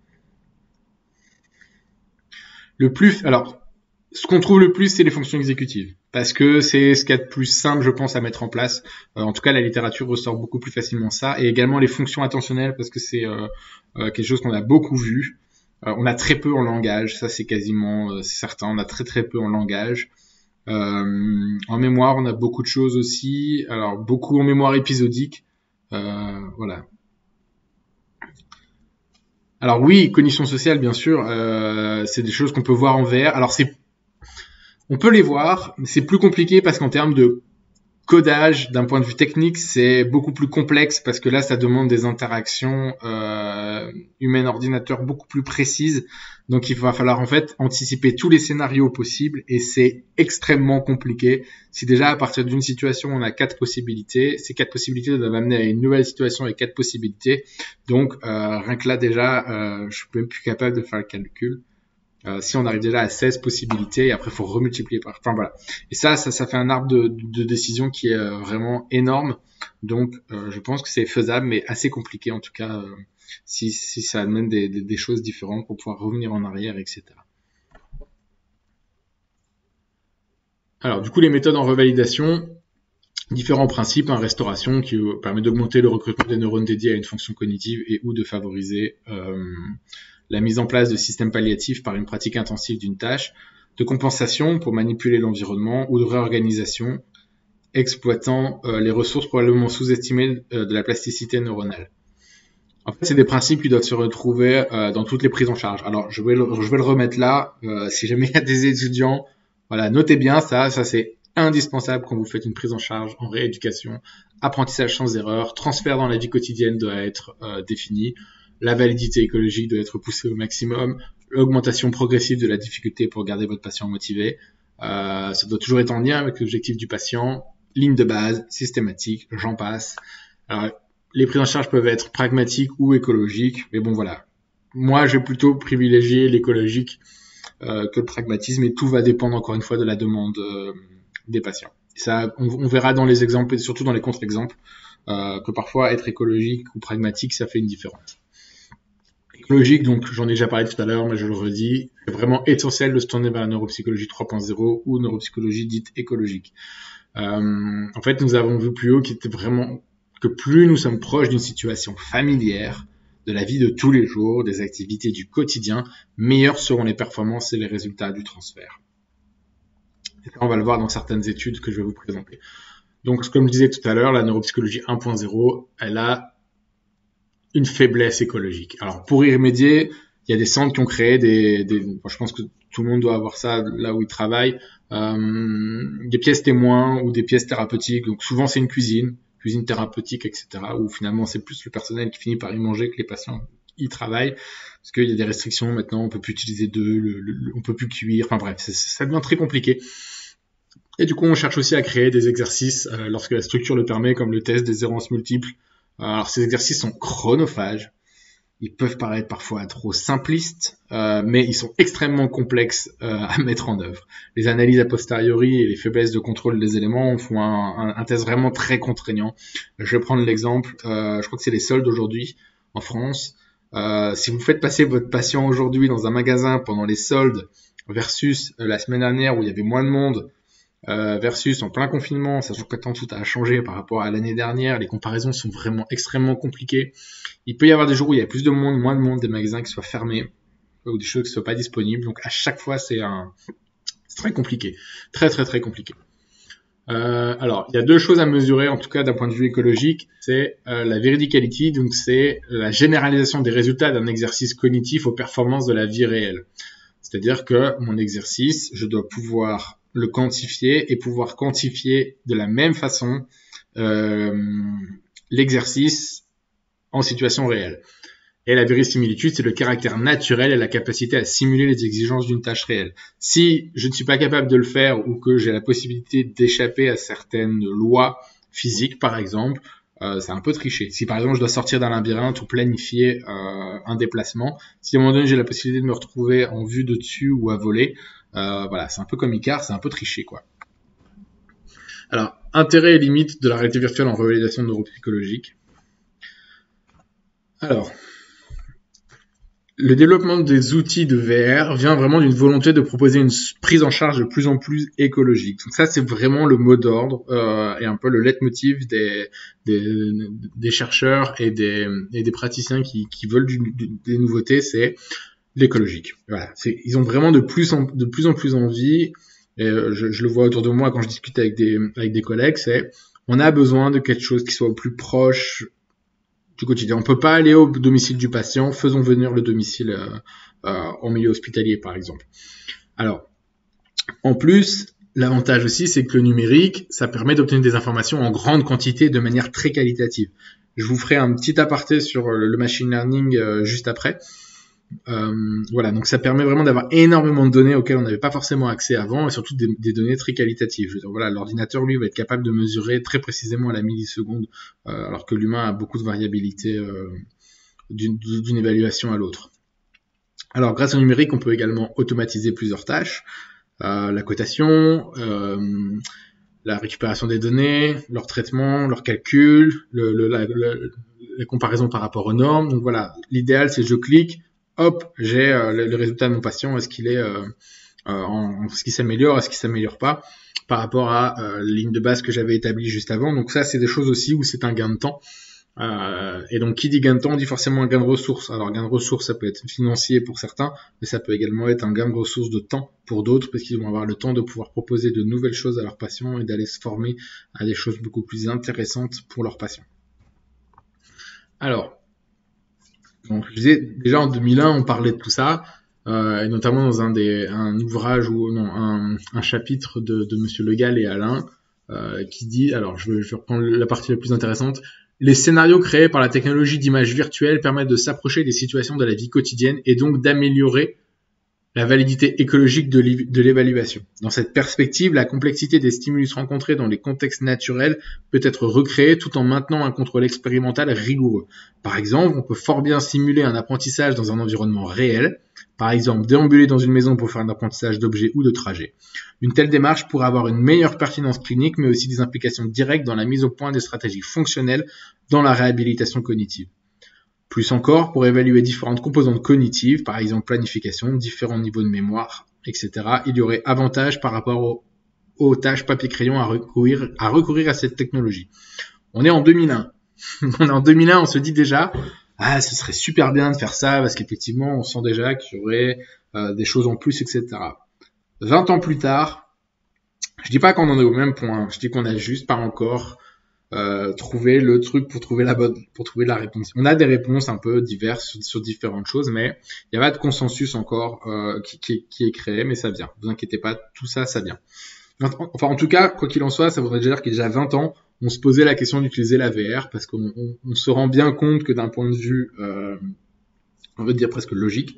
le plus, alors, ce qu'on trouve le plus, c'est les fonctions exécutives, parce que c'est ce qu'il y a de plus simple, je pense, à mettre en place. Euh, en tout cas, la littérature ressort beaucoup plus facilement ça, et également les fonctions attentionnelles, parce que c'est euh, euh, quelque chose qu'on a beaucoup vu. Euh, on a très peu en langage, ça c'est quasiment euh, c'est certain, on a très très peu en langage. Euh, en mémoire, on a beaucoup de choses aussi, alors beaucoup en mémoire épisodique, euh, voilà. Alors oui, cognition sociale, bien sûr, euh, c'est des choses qu'on peut voir en V R. Alors c'est On peut les voir, mais c'est plus compliqué parce qu'en termes de codage, d'un point de vue technique, c'est beaucoup plus complexe parce que là, ça demande des interactions euh, humaines-ordinateurs beaucoup plus précises. Donc, il va falloir en fait anticiper tous les scénarios possibles et c'est extrêmement compliqué. Si déjà, à partir d'une situation, on a quatre possibilités, ces quatre possibilités doivent amener à une nouvelle situation avec quatre possibilités. Donc, euh, rien que là, déjà, euh, je suis même plus capable de faire le calcul. Euh, si on arrive déjà à seize possibilités, et après il faut remultiplier par. Enfin voilà. Et ça, ça, ça fait un arbre de, de décision qui est euh, vraiment énorme. Donc, euh, je pense que c'est faisable, mais assez compliqué en tout cas, euh, si, si ça amène des, des, des choses différentes pour pouvoir revenir en arrière, et cetera. Alors, du coup, les méthodes en revalidation, différents principes, hein, restauration qui permet d'augmenter le recrutement des neurones dédiés à une fonction cognitive et ou de favoriser euh, la mise en place de systèmes palliatifs par une pratique intensive d'une tâche, de compensation pour manipuler l'environnement ou de réorganisation exploitant euh, les ressources probablement sous-estimées euh, de la plasticité neuronale. En fait, c'est des principes qui doivent se retrouver euh, dans toutes les prises en charge. Alors, je vais le, je vais le remettre là. Euh, si jamais il y a des étudiants, voilà, notez bien ça. Ça, c'est indispensable quand vous faites une prise en charge en rééducation. Apprentissage sans erreur, transfert dans la vie quotidienne doit être euh, défini. La validité écologique doit être poussée au maximum. L'augmentation progressive de la difficulté pour garder votre patient motivé. Euh, ça doit toujours être en lien avec l'objectif du patient. Ligne de base, systématique, j'en passe. Alors, les prises en charge peuvent être pragmatiques ou écologiques, mais bon voilà. Moi, je vais plutôt privilégier l'écologique euh, que le pragmatisme, et tout va dépendre encore une fois de la demande euh, des patients. Ça, on, on verra dans les exemples et surtout dans les contre-exemples euh, que parfois être écologique ou pragmatique, ça fait une différence. Écologique, donc j'en ai déjà parlé tout à l'heure, mais je le redis, c'est vraiment essentiel de se tourner vers la neuropsychologie trois point zéro ou neuropsychologie dite écologique. Euh, en fait, nous avons vu plus haut qu'il était vraiment que plus nous sommes proches d'une situation familière, de la vie de tous les jours, des activités du quotidien, meilleures seront les performances et les résultats du transfert. Et ça, on va le voir dans certaines études que je vais vous présenter. Donc, comme je disais tout à l'heure, la neuropsychologie un point zéro, elle a une faiblesse écologique. Alors, pour y remédier, il y a des centres qui ont créé des, des bon, je pense que tout le monde doit avoir ça là où il travaille, euh, des pièces témoins ou des pièces thérapeutiques. Donc, souvent, c'est une cuisine, cuisine thérapeutique, et cetera, où finalement, c'est plus le personnel qui finit par y manger que les patients y travaillent, parce qu'il y a des restrictions maintenant, on peut plus utiliser d'œufs, le, le, on peut plus cuire, enfin bref, ça devient très compliqué. Et du coup, on cherche aussi à créer des exercices euh, lorsque la structure le permet, comme le test des errances multiples. Alors, ces exercices sont chronophages. Ils peuvent paraître parfois trop simplistes, euh, mais ils sont extrêmement complexes euh, à mettre en œuvre. Les analyses a posteriori et les faiblesses de contrôle des éléments font un, un, un test vraiment très contraignant. Je vais prendre l'exemple, euh, je crois que c'est les soldes aujourd'hui en France. Euh, si vous faites passer votre patient aujourd'hui dans un magasin pendant les soldes versus euh, la semaine dernière où il y avait moins de monde, Euh, versus en plein confinement, sachant que maintenant tout a changé par rapport à l'année dernière, les comparaisons sont vraiment extrêmement compliquées. Il peut y avoir des jours où il y a plus de monde, moins de monde, des magasins qui soient fermés ou des choses qui soient pas disponibles. Donc à chaque fois, c'est un, c'est très compliqué, très très très compliqué. Euh, alors, il y a deux choses à mesurer, en tout cas d'un point de vue écologique, c'est euh, la veridicality, donc c'est la généralisation des résultats d'un exercice cognitif aux performances de la vie réelle. C'est-à-dire que mon exercice, je dois pouvoir le quantifier et pouvoir quantifier de la même façon euh, l'exercice en situation réelle. Et la vérisimilitude, c'est le caractère naturel et la capacité à simuler les exigences d'une tâche réelle. Si je ne suis pas capable de le faire ou que j'ai la possibilité d'échapper à certaines lois physiques, par exemple, euh, c'est un peu triché. Si par exemple je dois sortir d'un labyrinthe ou planifier euh, un déplacement, si à un moment donné j'ai la possibilité de me retrouver en vue de dessus ou à voler, euh, voilà, c'est un peu comme Icar, c'est un peu triché, quoi. Alors, intérêt et limite de la réalité virtuelle en revalidation neuropsychologique. Alors, le développement des outils de V R vient vraiment d'une volonté de proposer une prise en charge de plus en plus écologique. Donc ça, c'est vraiment le mot d'ordre euh, et un peu le leitmotiv des, des, des chercheurs et des, et des praticiens qui, qui veulent du, du, des nouveautés, c'est l'écologique. Voilà, c'est, ils ont vraiment de plus en, de plus en plus envie, et je, je le vois autour de moi quand je discute avec des, avec des collègues, c'est on a besoin de quelque chose qui soit au plus proche du quotidien. On peut pas aller au domicile du patient, faisons venir le domicile euh, euh, en milieu hospitalier, par exemple. Alors, en plus, l'avantage aussi, c'est que le numérique, ça permet d'obtenir des informations en grande quantité de manière très qualitative. Je vous ferai un petit aparté sur le machine learning euh, juste après. Euh, voilà, donc ça permet vraiment d'avoir énormément de données auxquelles on n'avait pas forcément accès avant, et surtout des, des données très qualitatives. Je veux dire, voilà, l'ordinateur lui va être capable de mesurer très précisément à la milliseconde, euh, alors que l'humain a beaucoup de variabilité euh, d'une, d'une évaluation à l'autre. Alors, grâce au numérique, on peut également automatiser plusieurs tâches, euh, la cotation, euh, la récupération des données, leur traitement, leur calcul, le, le, la, le, la comparaison par rapport aux normes. Donc voilà, l'idéal c'est je clique, hop, j'ai euh, le, le résultat de mon patient, est-ce qu'il est, euh, euh, en, est-ce qu'il s'améliore, est-ce qu'il s'améliore pas, par rapport à euh, la ligne de base que j'avais établie juste avant. Donc ça, c'est des choses aussi où c'est un gain de temps. Euh, et donc qui dit gain de temps dit forcément un gain de ressources. Alors gain de ressources, ça peut être financier pour certains, mais ça peut également être un gain de ressources de temps pour d'autres, parce qu'ils vont avoir le temps de pouvoir proposer de nouvelles choses à leurs patients et d'aller se former à des choses beaucoup plus intéressantes pour leurs patients. Alors, donc je disais déjà en deux mille un, on parlait de tout ça, euh, et notamment dans un des un ouvrage ou non un, un chapitre de, de Monsieur Le Gall et Alain euh, qui dit, alors je vais, je vais reprendre la partie la plus intéressante. Les scénarios créés par la technologie d'image virtuelle permettent de s'approcher des situations de la vie quotidienne et donc d'améliorer la validité écologique de l'évaluation. Dans cette perspective, la complexité des stimulus rencontrés dans les contextes naturels peut être recréée tout en maintenant un contrôle expérimental rigoureux. Par exemple, on peut fort bien simuler un apprentissage dans un environnement réel, par exemple déambuler dans une maison pour faire un apprentissage d'objets ou de trajets. Une telle démarche pourrait avoir une meilleure pertinence clinique, mais aussi des implications directes dans la mise au point des stratégies fonctionnelles dans la réhabilitation cognitive. Plus encore, pour évaluer différentes composantes cognitives, par exemple planification, différents niveaux de mémoire, et cetera, il y aurait avantage par rapport aux, aux tâches papier-crayon à recourir, à recourir à cette technologie. On est en deux mille un. on est en deux mille un, on se dit déjà, ah, ce serait super bien de faire ça, parce qu'effectivement, on sent déjà qu'il y aurait euh, des choses en plus, et cetera. vingt ans plus tard, je dis pas qu'on en est au même point, je dis qu'on a juste pas encore Euh, trouver le truc pour trouver la bonne, pour trouver la réponse. On a des réponses un peu diverses sur, sur différentes choses, mais il n'y a pas de consensus encore euh, qui, qui, qui est créé, mais ça vient. Ne vous inquiétez pas, tout ça, ça vient. Enfin, en tout cas, quoi qu'il en soit, ça voudrait dire qu'il y a déjà vingt ans, on se posait la question d'utiliser la V R parce qu'on on, on se rend bien compte que d'un point de vue, euh, on veut dire presque logique,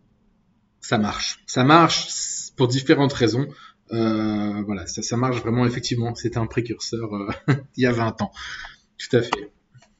ça marche. Ça marche pour différentes raisons. Euh, voilà, ça, ça marche vraiment, effectivement. C'était un précurseur euh, il y a vingt ans. Tout à fait.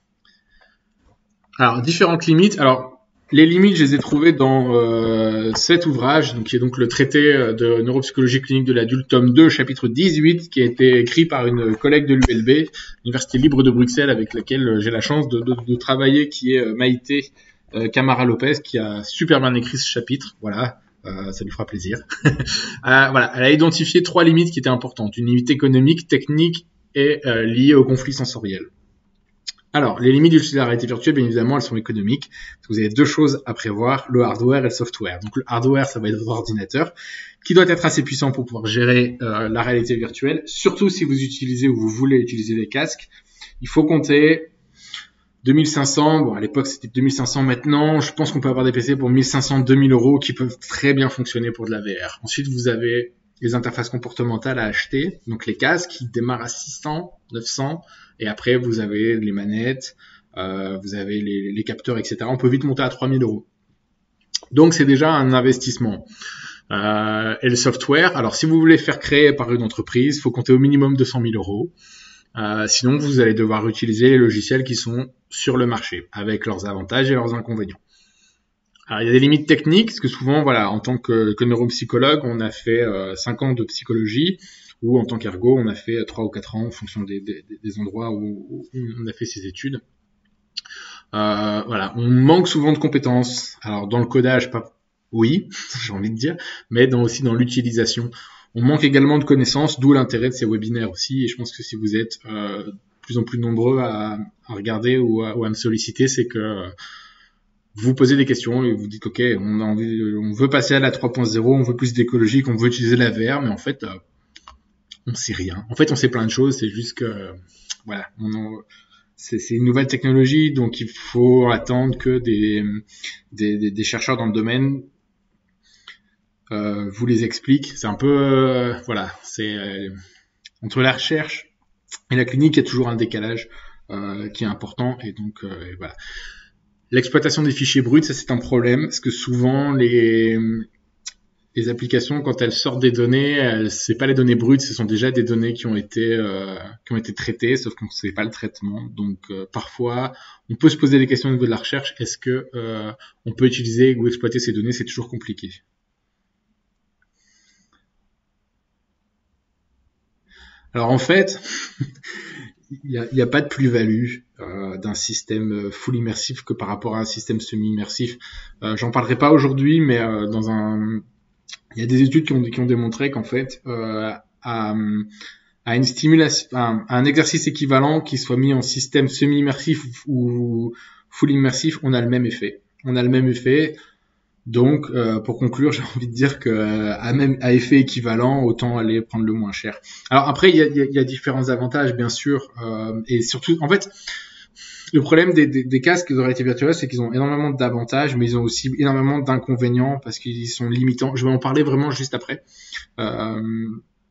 Alors, différentes limites. Alors, les limites, je les ai trouvées dans euh, cet ouvrage, donc, qui est donc le traité de neuropsychologie clinique de l'adulte, tome deux, chapitre dix-huit, qui a été écrit par une collègue de l'U L B, l'Université libre de Bruxelles, avec laquelle j'ai la chance de, de, de travailler, qui est Maïté euh, Camara Lopez, qui a super bien écrit ce chapitre. Voilà. Euh, ça lui fera plaisir. euh, voilà, elle a identifié trois limites qui étaient importantes. Une limite économique, technique et euh, liée au conflit sensoriel. Alors, les limites de la réalité virtuelle, bien évidemment, elles sont économiques. Parce que vous avez deux choses à prévoir, le hardware et le software. Donc le hardware, ça va être votre ordinateur, qui doit être assez puissant pour pouvoir gérer euh, la réalité virtuelle. Surtout si vous utilisez ou vous voulez utiliser des casques. Il faut compter deux mille cinq cents, bon à l'époque c'était deux mille cinq cents, maintenant je pense qu'on peut avoir des P C pour mille cinq cents, deux mille euros qui peuvent très bien fonctionner pour de la V R. Ensuite vous avez les interfaces comportementales à acheter, donc les casques qui démarrent à six cents, neuf cents, et après vous avez les manettes, euh, vous avez les, les capteurs, et cetera. On peut vite monter à trois mille euros. Donc c'est déjà un investissement. Euh, et le software, alors si vous voulez faire créer par une entreprise, il faut compter au minimum deux cent mille euros. Euh, sinon, vous allez devoir utiliser les logiciels qui sont sur le marché, avec leurs avantages et leurs inconvénients. Alors, il y a des limites techniques, parce que souvent, voilà, en tant que, que neuropsychologue, on a fait euh, cinq ans de psychologie, ou en tant qu'ergo, on a fait trois ou quatre ans en fonction des, des, des endroits où, où on a fait ses études. Euh, voilà, on manque souvent de compétences. Alors dans le codage, pas oui, j'ai envie de dire, mais dans, aussi dans l'utilisation. On manque également de connaissances, d'où l'intérêt de ces webinaires aussi. Et je pense que si vous êtes euh, de plus en plus nombreux à, à regarder ou à, ou à me solliciter, c'est que vous vous posez des questions et vous dites ok, on a envie, on veut passer à la trois point zéro, on veut plus d'écologique, on veut utiliser la V R, mais en fait, euh, on sait rien. En fait, on sait plein de choses. C'est juste que euh, voilà, on en, c'est une nouvelle technologie, donc il faut attendre que des, des, des, des chercheurs dans le domaine euh, vous les expliquent. C'est un peu, euh, voilà, c'est euh, entre la recherche et la clinique, il y a toujours un décalage euh, qui est important, et donc euh, et voilà. L'exploitation des fichiers bruts, ça c'est un problème, parce que souvent les les applications, quand elles sortent des données, c'est pas les données brutes, ce sont déjà des données qui ont été euh, qui ont été traitées, sauf qu'on ne sait pas le traitement. Donc euh, parfois, on peut se poser des questions au niveau de la recherche. Est-ce que euh, on peut utiliser ou exploiter ces données? C'est toujours compliqué. Alors en fait, il n'y a, y a pas de plus-value euh, d'un système full immersif que par rapport à un système semi-immersif. Euh, J'en parlerai pas aujourd'hui, mais euh, dans un il y a des études qui ont, qui ont démontré qu'en fait, euh, à, à une stimulation, à un exercice équivalent qui soit mis en système semi-immersif ou full immersif, on a le même effet. On a le même effet. Donc, euh, pour conclure, j'ai envie de dire que euh, à même à effet équivalent, autant aller prendre le moins cher. Alors après, il y a, y a, y a différents avantages, bien sûr, euh, et surtout, en fait, le problème des, des, des casques de réalité virtuelle, c'est qu'ils ont énormément d'avantages, mais ils ont aussi énormément d'inconvénients parce qu'ils sont limitants. Je vais en parler vraiment juste après. Euh,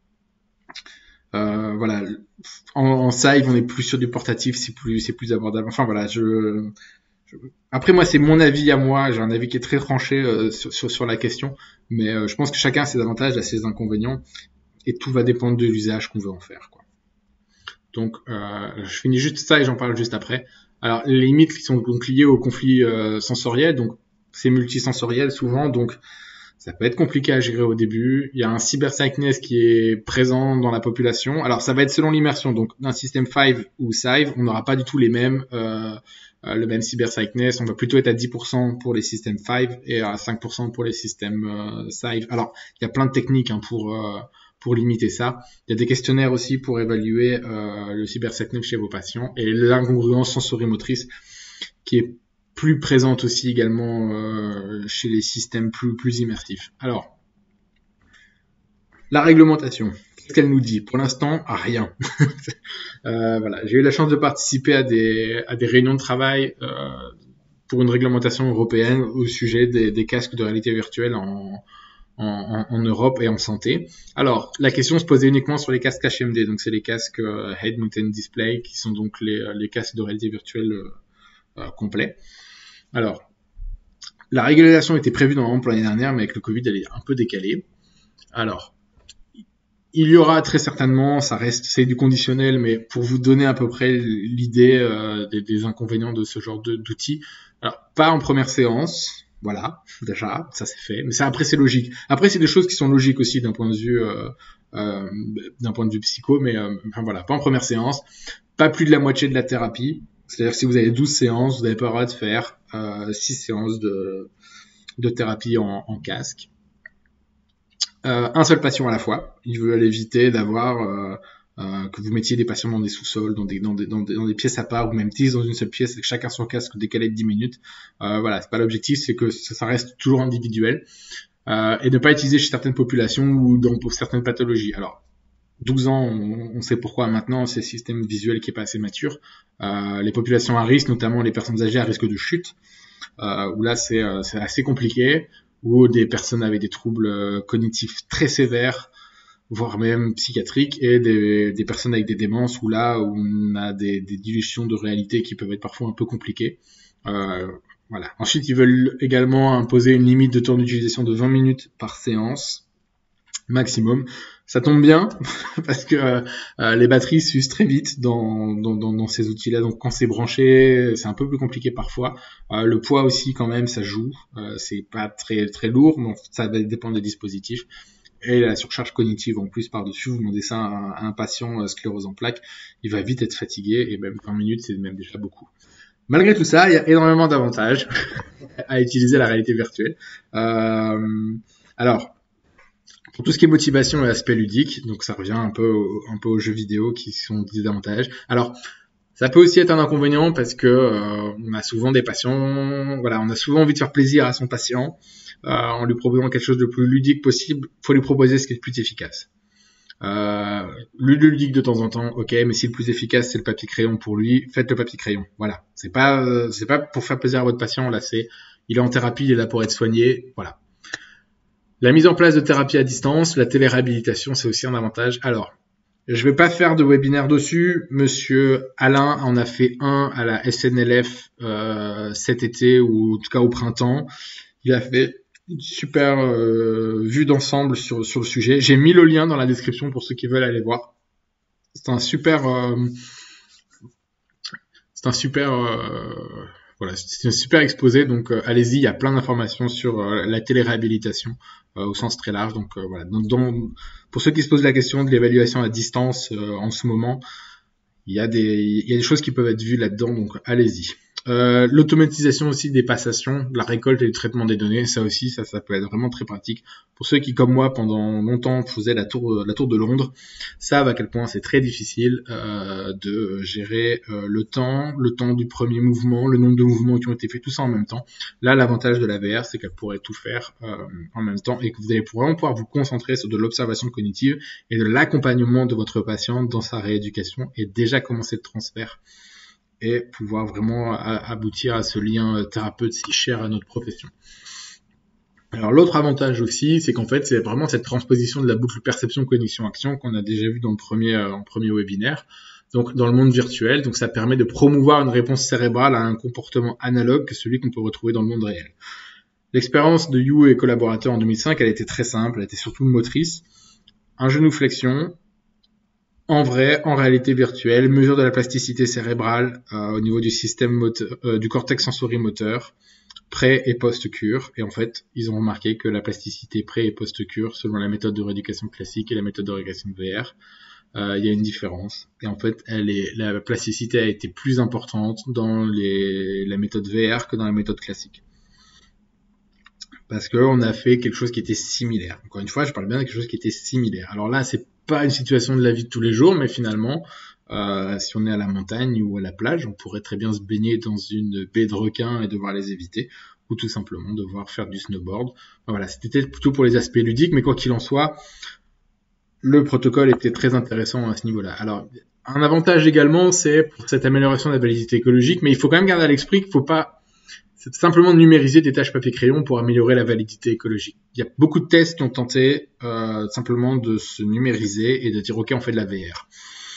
euh, voilà, en, en Sive, on est plus sur du portatif, c'est plus, c'est plus abordable. Enfin voilà, je, je... après moi, c'est mon avis à moi. J'ai un avis qui est très tranché euh, sur, sur, sur la question, mais euh, je pense que chacun a ses avantages, a ses inconvénients, et tout va dépendre de l'usage qu'on veut en faire, quoi. Donc, euh, je finis juste ça et j'en parle juste après. Alors, les limites qui sont donc liées au conflit euh, sensoriel, donc c'est multisensoriel souvent, donc ça peut être compliqué à gérer au début. Il y a un cybersickness qui est présent dans la population. Alors, ça va être selon l'immersion. Donc, d'un système Five ou Sive, on n'aura pas du tout les mêmes, euh, euh, le même cybersickness. On va plutôt être à dix pour cent pour les systèmes Five et à cinq pour cent pour les systèmes euh, Sive. Alors, il y a plein de techniques hein, pour euh, pour limiter ça. Il y a des questionnaires aussi pour évaluer euh, le cybersickness chez vos patients et l'incongruence sensorimotrice qui est plus présente aussi également euh, chez les systèmes plus, plus immersifs. Alors, la réglementation, qu'est-ce qu'elle nous dit? Pour l'instant, rien. euh, voilà, j'ai eu la chance de participer à des, à des réunions de travail euh, pour une réglementation européenne au sujet des, des casques de réalité virtuelle en, en, en Europe et en santé. Alors, la question se posait uniquement sur les casques H M D, donc c'est les casques euh, Head Mounted Display, qui sont donc les, les casques de réalité virtuelle euh, euh, complets. Alors, la régulation était prévue normalement pour l'année dernière, mais avec le Covid, elle est un peu décalée. Alors, il y aura très certainement, ça reste, c'est du conditionnel, mais pour vous donner à peu près l'idée euh, des, des inconvénients de ce genre d'outils. Alors, pas en première séance, voilà, déjà, ça c'est fait. Mais ça, après, c'est logique. Après, c'est des choses qui sont logiques aussi d'un point de vue, euh, euh, d'un point de vue psycho, mais euh, enfin voilà, pas en première séance, pas plus de la moitié de la thérapie. C'est-à-dire que si vous avez douze séances, vous n'avez pas le droit de faire euh, six séances de, de thérapie en, en casque. Euh, un seul patient à la fois. Il veut éviter d'avoir euh, euh, que vous mettiez des patients dans des sous-sols, dans des, dans, des, dans, des, dans des pièces à part, ou même dix dans une seule pièce, avec chacun son casque décalé de dix minutes. Euh, voilà, c'est pas l'objectif, c'est que ça, ça reste toujours individuel. Euh, et ne pas utiliser chez certaines populations ou dans, pour certaines pathologies. Alors, douze ans, on, on sait pourquoi maintenant, c'est le système visuel qui est pas assez mature. Euh, les populations à risque, notamment les personnes âgées à risque de chute, euh, où là c'est euh, assez compliqué, ou des personnes avec des troubles euh, cognitifs très sévères, voire même psychiatriques, et des, des personnes avec des démences, où là où on a des, des dilutions de réalité qui peuvent être parfois un peu compliquées. Euh, voilà. Ensuite, ils veulent également imposer une limite de temps d'utilisation de vingt minutes par séance maximum. Ça tombe bien parce que euh, les batteries s'usent très vite dans, dans, dans, dans ces outils-là. Donc quand c'est branché, c'est un peu plus compliqué parfois. Euh, le poids aussi quand même, ça joue. Euh, c'est pas très très lourd, donc ça va dépendre des dispositifs. Et la surcharge cognitive en plus par-dessus, vous demandez ça à un, à un patient euh, sclérose en plaques, il va vite être fatigué et même vingt minutes c'est même déjà beaucoup. Malgré tout ça, il y a énormément d'avantages à utiliser la réalité virtuelle. Euh, alors, pour tout ce qui est motivation et aspect ludique, donc ça revient un peu, au, un peu aux jeux vidéo qui sont des avantages. Alors, ça peut aussi être un inconvénient parce que euh, on a souvent des patients, voilà, on a souvent envie de faire plaisir à son patient euh, en lui proposant quelque chose de plus ludique possible. Faut lui proposer ce qui est le plus efficace. Euh, le ludique de temps en temps, ok, mais si le plus efficace c'est le papier crayon pour lui, faites le papier crayon. Voilà, c'est pas, euh, c'est pas pour faire plaisir à votre patient. Là, c'est, il est en thérapie, il est là pour être soigné. Voilà. La mise en place de thérapie à distance, la téléréhabilitation, c'est aussi un avantage. Alors, je vais pas faire de webinaire dessus. Monsieur Alain en a fait un à la S N L F euh, cet été ou en tout cas au printemps. Il a fait une super euh, vue d'ensemble sur sur le sujet. J'ai mis le lien dans la description pour ceux qui veulent aller voir. C'est un super, euh, c'est un super, euh, voilà, c'est un super exposé. Donc euh, allez-y, il y a plein d'informations sur euh, la téléréhabilitation euh, au sens très large. Donc euh, voilà. Donc, donc, pour ceux qui se posent la question de l'évaluation à distance euh, en ce moment, il y a des, il y a des choses qui peuvent être vues là-dedans. Donc allez-y. Euh, l'automatisation aussi des passations, de la récolte et du traitement des données, ça aussi, ça, ça peut être vraiment très pratique. Pour ceux qui, comme moi, pendant longtemps faisaient la tour, la tour de Londres, savent à quel point c'est très difficile euh, de gérer euh, le temps, le temps du premier mouvement, le nombre de mouvements qui ont été faits, tout ça en même temps. Là, l'avantage de la V R, c'est qu'elle pourrait tout faire euh, en même temps et que vous allez vraiment pouvoir vous concentrer sur de l'observation cognitive et de l'accompagnement de votre patient dans sa rééducation et déjà commencer le transfert et pouvoir vraiment aboutir à ce lien thérapeute si cher à notre profession. Alors l'autre avantage aussi, c'est qu'en fait, c'est vraiment cette transposition de la boucle perception-cognition-action qu'on a déjà vu dans le premier, euh, en premier webinaire, donc dans le monde virtuel. Donc ça permet de promouvoir une réponse cérébrale à un comportement analogue que celui qu'on peut retrouver dans le monde réel. L'expérience de Yu et collaborateurs en deux mille cinq, elle était très simple, elle était surtout motrice. Un genou flexion, en vrai, en réalité virtuelle, mesure de la plasticité cérébrale euh, au niveau du système moteur, euh, du cortex sensorimoteur, pré- et post-cure. Et en fait, ils ont remarqué que la plasticité pré- et post-cure, selon la méthode de rééducation classique et la méthode de rééducation V R, euh, il y a une différence. Et en fait, elle est, la plasticité a été plus importante dans les, la méthode V R que dans la méthode classique. Parce qu'on a fait quelque chose qui était similaire. Encore une fois, je parle bien de quelque chose qui était similaire. Alors là, c'est pas une situation de la vie de tous les jours, mais finalement, euh, si on est à la montagne ou à la plage, on pourrait très bien se baigner dans une baie de requins et devoir les éviter, ou tout simplement devoir faire du snowboard. Enfin, voilà, c'était plutôt pour les aspects ludiques, mais quoi qu'il en soit, le protocole était très intéressant à ce niveau-là. Alors, un avantage également, c'est pour cette amélioration de la validité écologique, mais il faut quand même garder à l'esprit qu'il ne faut pas c'est simplement de numériser des tâches papier-crayon pour améliorer la validité écologique. Il y a beaucoup de tests qui ont tenté euh, simplement de se numériser et de dire ok, on fait de la V R.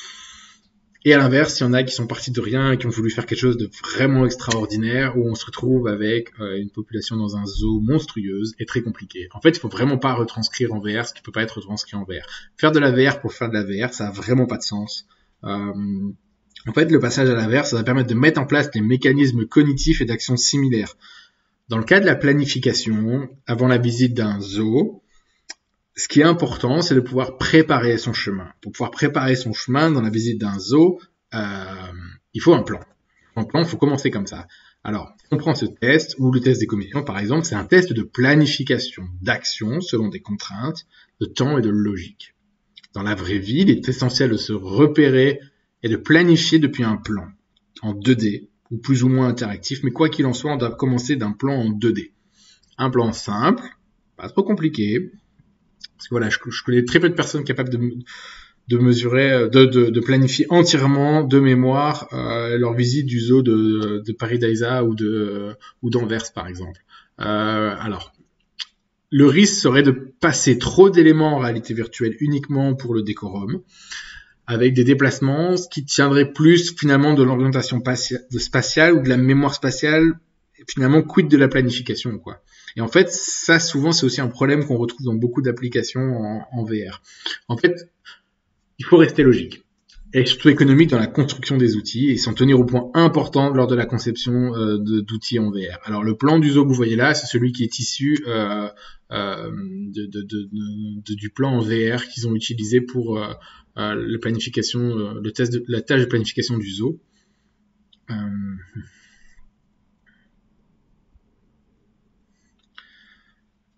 Et à l'inverse, il y en a qui sont partis de rien et qui ont voulu faire quelque chose de vraiment extraordinaire où on se retrouve avec euh, une population dans un zoo monstrueuse et très compliquée. En fait, il faut vraiment pas retranscrire en V R ce qui peut pas être retranscrit en V R. Faire de la V R pour faire de la V R, ça a vraiment pas de sens. Euh, En fait, le passage à l'inverse, ça va permettre de mettre en place des mécanismes cognitifs et d'actions similaires. Dans le cas de la planification, avant la visite d'un zoo, ce qui est important, c'est de pouvoir préparer son chemin. Pour pouvoir préparer son chemin dans la visite d'un zoo, euh, il faut un plan. Un plan, il faut commencer comme ça. Alors, on prend ce test, ou le test des comédiens, par exemple, c'est un test de planification, d'action selon des contraintes, de temps et de logique. Dans la vraie vie, il est essentiel de se repérer et de planifier depuis un plan en deux D, ou plus ou moins interactif, mais quoi qu'il en soit, on doit commencer d'un plan en deux D. Un plan simple, pas trop compliqué, parce que voilà, je, je connais très peu de personnes capables de, de mesurer, de, de, de planifier entièrement de mémoire euh, leur visite du zoo de, de Paris-Daïsa ou de ou d'Anvers, par exemple. Euh, alors, le risque serait de passer trop d'éléments en réalité virtuelle uniquement pour le décorum, avec des déplacements, ce qui tiendrait plus finalement de l'orientation spatiale ou de la mémoire spatiale, et finalement quid de la planification, quoi. Et en fait, ça souvent c'est aussi un problème qu'on retrouve dans beaucoup d'applications en, en V R. En fait, il faut rester logique et surtout économique dans la construction des outils et s'en tenir au point important lors de la conception euh, de, d'outils en V R. Alors le plan du zoo que vous voyez là, c'est celui qui est issu euh, euh, de, de, de, de, du plan en V R qu'ils ont utilisé pour euh, euh, la planification, euh, le test de la tâche de planification du zoo. Euh,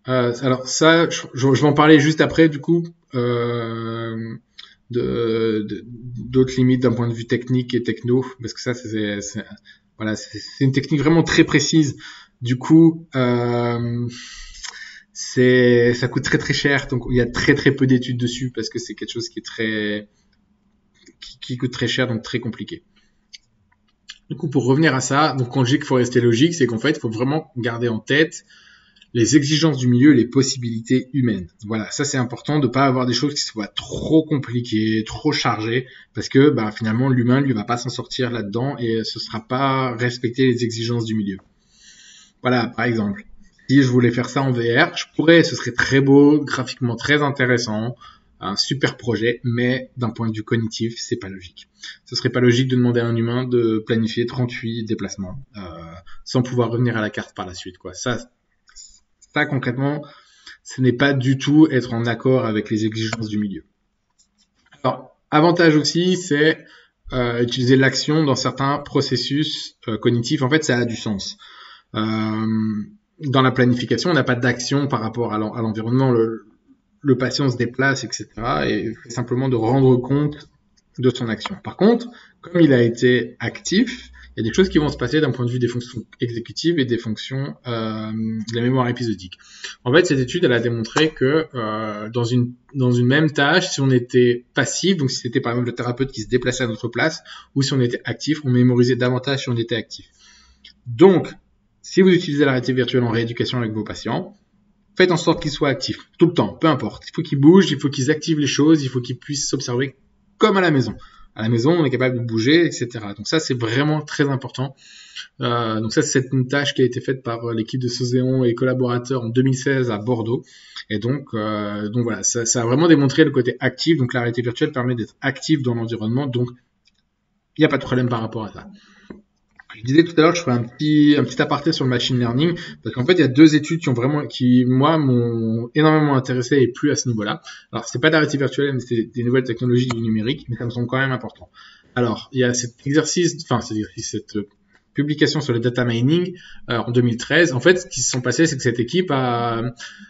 Euh, alors ça, je, je vais en parler juste après, du coup, euh, de, de, d'autres limites d'un point de vue technique et techno, parce que ça, c'est, c'est voilà, c'est, c'est une technique vraiment très précise. Du coup, euh, c'est, ça coûte très très cher, donc il y a très très peu d'études dessus parce que c'est quelque chose qui est très, qui, qui coûte très cher, donc très compliqué. Du coup, pour revenir à ça, donc quand je dis qu'il faut rester logique, c'est qu'en fait, il faut vraiment garder en tête les exigences du milieu, les possibilités humaines. Voilà, ça c'est important de pas avoir des choses qui soient trop compliquées, trop chargées, parce que bah, finalement l'humain lui va pas s'en sortir là-dedans et ce sera pas respecter les exigences du milieu. Voilà, par exemple, si je voulais faire ça en V R, je pourrais, ce serait très beau, graphiquement très intéressant, un super projet, mais d'un point de vue cognitif, c'est pas logique. Ce serait pas logique de demander à un humain de planifier trente-huit déplacements euh, sans pouvoir revenir à la carte par la suite, quoi. Ça, ça concrètement, ce n'est pas du tout être en accord avec les exigences du milieu. Alors, avantage aussi, c'est euh, utiliser l'action dans certains processus euh, cognitifs. En fait, ça a du sens. Euh, dans la planification, on n'a pas d'action par rapport à l'environnement. Le, le patient se déplace, et cetera. Et fait simplement de rendre compte de son action. Par contre, comme il a été actif, il y a des choses qui vont se passer d'un point de vue des fonctions exécutives et des fonctions euh, de la mémoire épisodique. En fait, cette étude, elle a démontré que euh, dans une dans une même tâche, si on était passif, donc si c'était par exemple le thérapeute qui se déplaçait à notre place, ou si on était actif, on mémorisait davantage si on était actif. Donc, si vous utilisez la réalité virtuelle en rééducation avec vos patients, faites en sorte qu'ils soient actifs, tout le temps, peu importe. Il faut qu'ils bougent, il faut qu'ils activent les choses, il faut qu'ils puissent s'observer comme à la maison. À la maison, on est capable de bouger, et cetera. Donc ça, c'est vraiment très important. Euh, donc ça, c'est une tâche qui a été faite par l'équipe de Sozéon et collaborateurs en deux mille seize à Bordeaux. Et donc, euh, donc voilà, ça, ça a vraiment démontré le côté actif. Donc la réalité virtuelle permet d'être actif dans l'environnement. Donc, il n'y a pas de problème par rapport à ça. Je disais tout à l'heure, je ferai un petit, un petit aparté sur le machine learning, parce qu'en fait, il y a deux études qui ont vraiment, qui, moi, m'ont énormément intéressé et plu à ce niveau-là. Alors, c'est pas de la réalité virtuelle, mais c'est des nouvelles technologies du numérique, mais ça me semble quand même important. Alors, il y a cet exercice, enfin, c'est cette publication sur le data mining, euh, en deux mille treize. En fait, ce qui se sont passés, c'est que cette équipe a,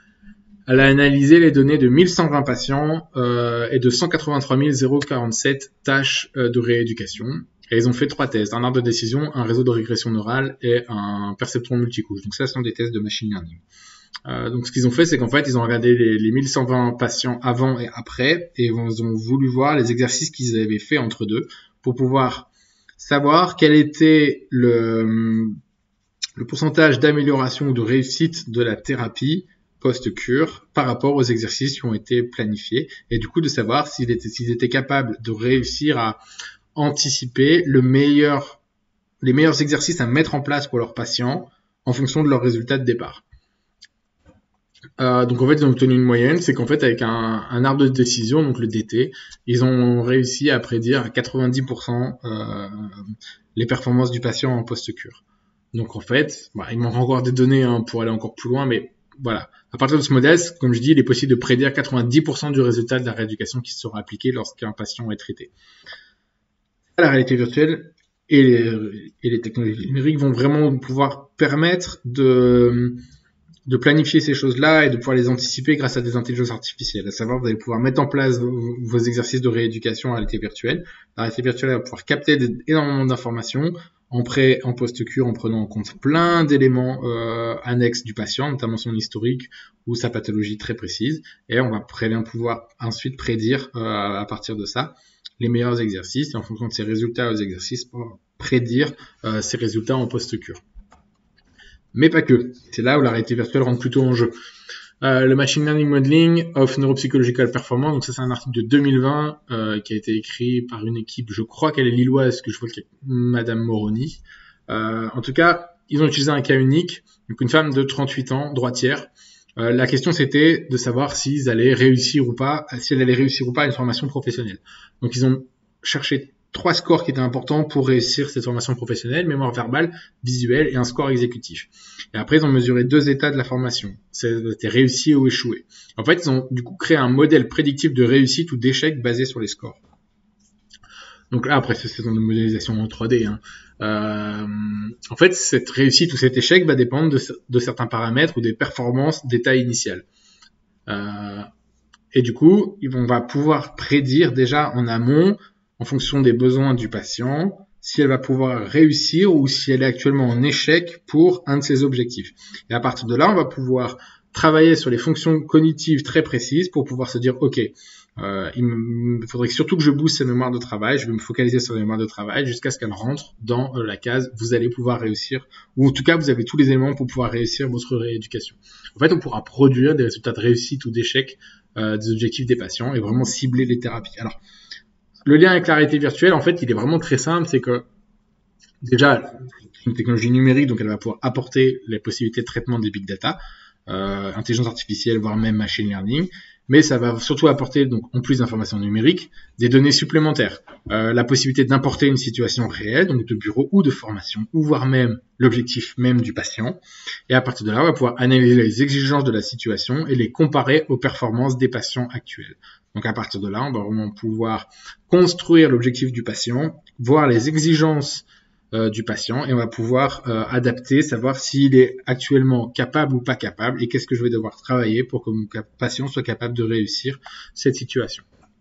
elle a analysé les données de mille cent vingt patients, euh, et de cent quatre-vingt-trois mille quarante-sept tâches euh, de rééducation. Et ils ont fait trois tests, un arbre de décision, un réseau de régression neurale et un perceptron multicouche. Donc ça, ce sont des tests de machine learning. Euh, donc ce qu'ils ont fait, c'est qu'en fait, ils ont regardé les, les mille cent vingt patients avant et après, et ils ont voulu voir les exercices qu'ils avaient fait entre deux pour pouvoir savoir quel était le, le pourcentage d'amélioration ou de réussite de la thérapie post-cure par rapport aux exercices qui ont été planifiés, et du coup de savoir s'ils étaient, s'ils étaient capables de réussir à anticiper le meilleur, les meilleurs exercices à mettre en place pour leurs patients en fonction de leurs résultats de départ. Euh, donc en fait, ils ont obtenu une moyenne, c'est qu'en fait, avec un, un arbre de décision, donc le D T, ils ont réussi à prédire à quatre-vingt-dix pour cent euh, les performances du patient en post-cure. Donc en fait, bah, il manque encore des données hein, pour aller encore plus loin, mais voilà. À partir de ce modèle, comme je dis, il est possible de prédire quatre-vingt-dix pour cent du résultat de la rééducation qui sera appliquée lorsqu'un patient est traité. La réalité virtuelle et les, et les technologies numériques vont vraiment pouvoir permettre de, de planifier ces choses-là et de pouvoir les anticiper grâce à des intelligences artificielles. À savoir, vous allez pouvoir mettre en place vos, vos exercices de rééducation à réalité virtuelle. La réalité virtuelle va pouvoir capter des, énormément d'informations en pré, en post-cure, en prenant en compte plein d'éléments euh, annexes du patient, notamment son historique ou sa pathologie très précise. Et on va très bien pouvoir ensuite prédire euh, à partir de ça les meilleurs exercices et en fonction de ces résultats aux exercices pour prédire euh, ces résultats en post-cure. Mais pas que. C'est là où la réalité virtuelle rentre plutôt en jeu. Euh, le Machine Learning Modeling of Neuropsychological Performance, donc ça c'est un article de deux mille vingt euh, qui a été écrit par une équipe, je crois qu'elle est lilloise, que je vois qu'il y a Madame Moroni. Euh, en tout cas, ils ont utilisé un cas unique, donc une femme de trente-huit ans, droitière. Euh, la question c'était de savoir s'ils allaient réussir ou pas, si elle allait réussir ou pas à une formation professionnelle. Donc ils ont cherché trois scores qui étaient importants pour réussir cette formation professionnelle, mémoire verbale, visuelle et un score exécutif. Et après ils ont mesuré deux états de la formation, c'était réussi ou échoué. En fait ils ont du coup créé un modèle prédictif de réussite ou d'échec basé sur les scores. Donc là, après, c'est dans une modélisation en trois D. Hein. Euh, en fait, cette réussite ou cet échec va dépendre de, de certains paramètres ou des performances d'état initial. Euh, et du coup, on va pouvoir prédire déjà en amont, en fonction des besoins du patient, si elle va pouvoir réussir ou si elle est actuellement en échec pour un de ses objectifs. Et à partir de là, on va pouvoir travailler sur les fonctions cognitives très précises pour pouvoir se dire, ok, euh, il me faudrait surtout que je booste sa mémoire de travail, je vais me focaliser sur la mémoire de travail jusqu'à ce qu'elle rentre dans la case, vous allez pouvoir réussir, ou en tout cas, vous avez tous les éléments pour pouvoir réussir votre rééducation. En fait, on pourra produire des résultats de réussite ou d'échec euh, des objectifs des patients et vraiment cibler les thérapies. Alors, le lien avec la réalité virtuelle, en fait, il est vraiment très simple, c'est que déjà, c'est une technologie numérique, donc elle va pouvoir apporter les possibilités de traitement des big data, euh, intelligence artificielle, voire même machine learning, mais ça va surtout apporter, donc en plus d'informations numériques, des données supplémentaires, euh, la possibilité d'importer une situation réelle, donc de bureau ou de formation, ou voire même l'objectif même du patient, et à partir de là, on va pouvoir analyser les exigences de la situation et les comparer aux performances des patients actuels. Donc à partir de là, on va vraiment pouvoir construire l'objectif du patient, voir les exigences euh, du patient et on va pouvoir euh, adapter, savoir s'il est actuellement capable ou pas capable et qu'est-ce que je vais devoir travailler pour que mon patient soit capable de réussir cette situation.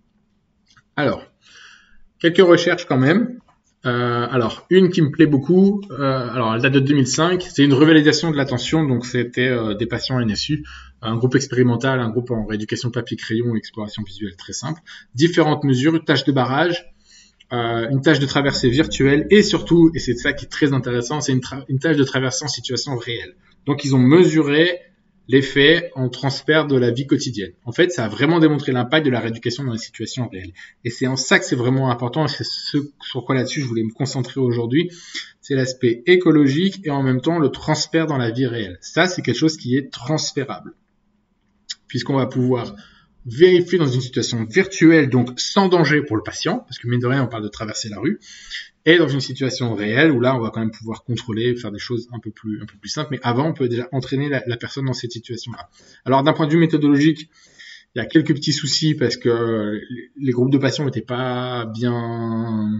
Alors, quelques recherches quand même. Euh, alors, une qui me plaît beaucoup, euh, alors elle date de deux mille cinq, c'est une revalidation de l'attention, donc c'était euh, des patients N S U, un groupe expérimental, un groupe en rééducation papier-crayon, exploration visuelle très simple, différentes mesures, une tâche de barrage, euh, une tâche de traversée virtuelle et surtout, et c'est ça qui est très intéressant, c'est une, une tâche de traversée en situation réelle. Donc ils ont mesuré l'effet en transfert de la vie quotidienne. En fait, ça a vraiment démontré l'impact de la rééducation dans les situations réelles. Et c'est en ça que c'est vraiment important, et c'est ce sur quoi là-dessus je voulais me concentrer aujourd'hui, c'est l'aspect écologique et en même temps le transfert dans la vie réelle. Ça, c'est quelque chose qui est transférable, puisqu'on va pouvoir vérifier dans une situation virtuelle, donc sans danger pour le patient, parce que mine de rien, on parle de traverser la rue, et dans une situation réelle où là, on va quand même pouvoir contrôler, faire des choses un peu plus, un peu plus simples. Mais avant, on peut déjà entraîner la, la personne dans cette situation-là. Alors, d'un point de vue méthodologique, il y a quelques petits soucis parce que les groupes de patients n'étaient pas bien...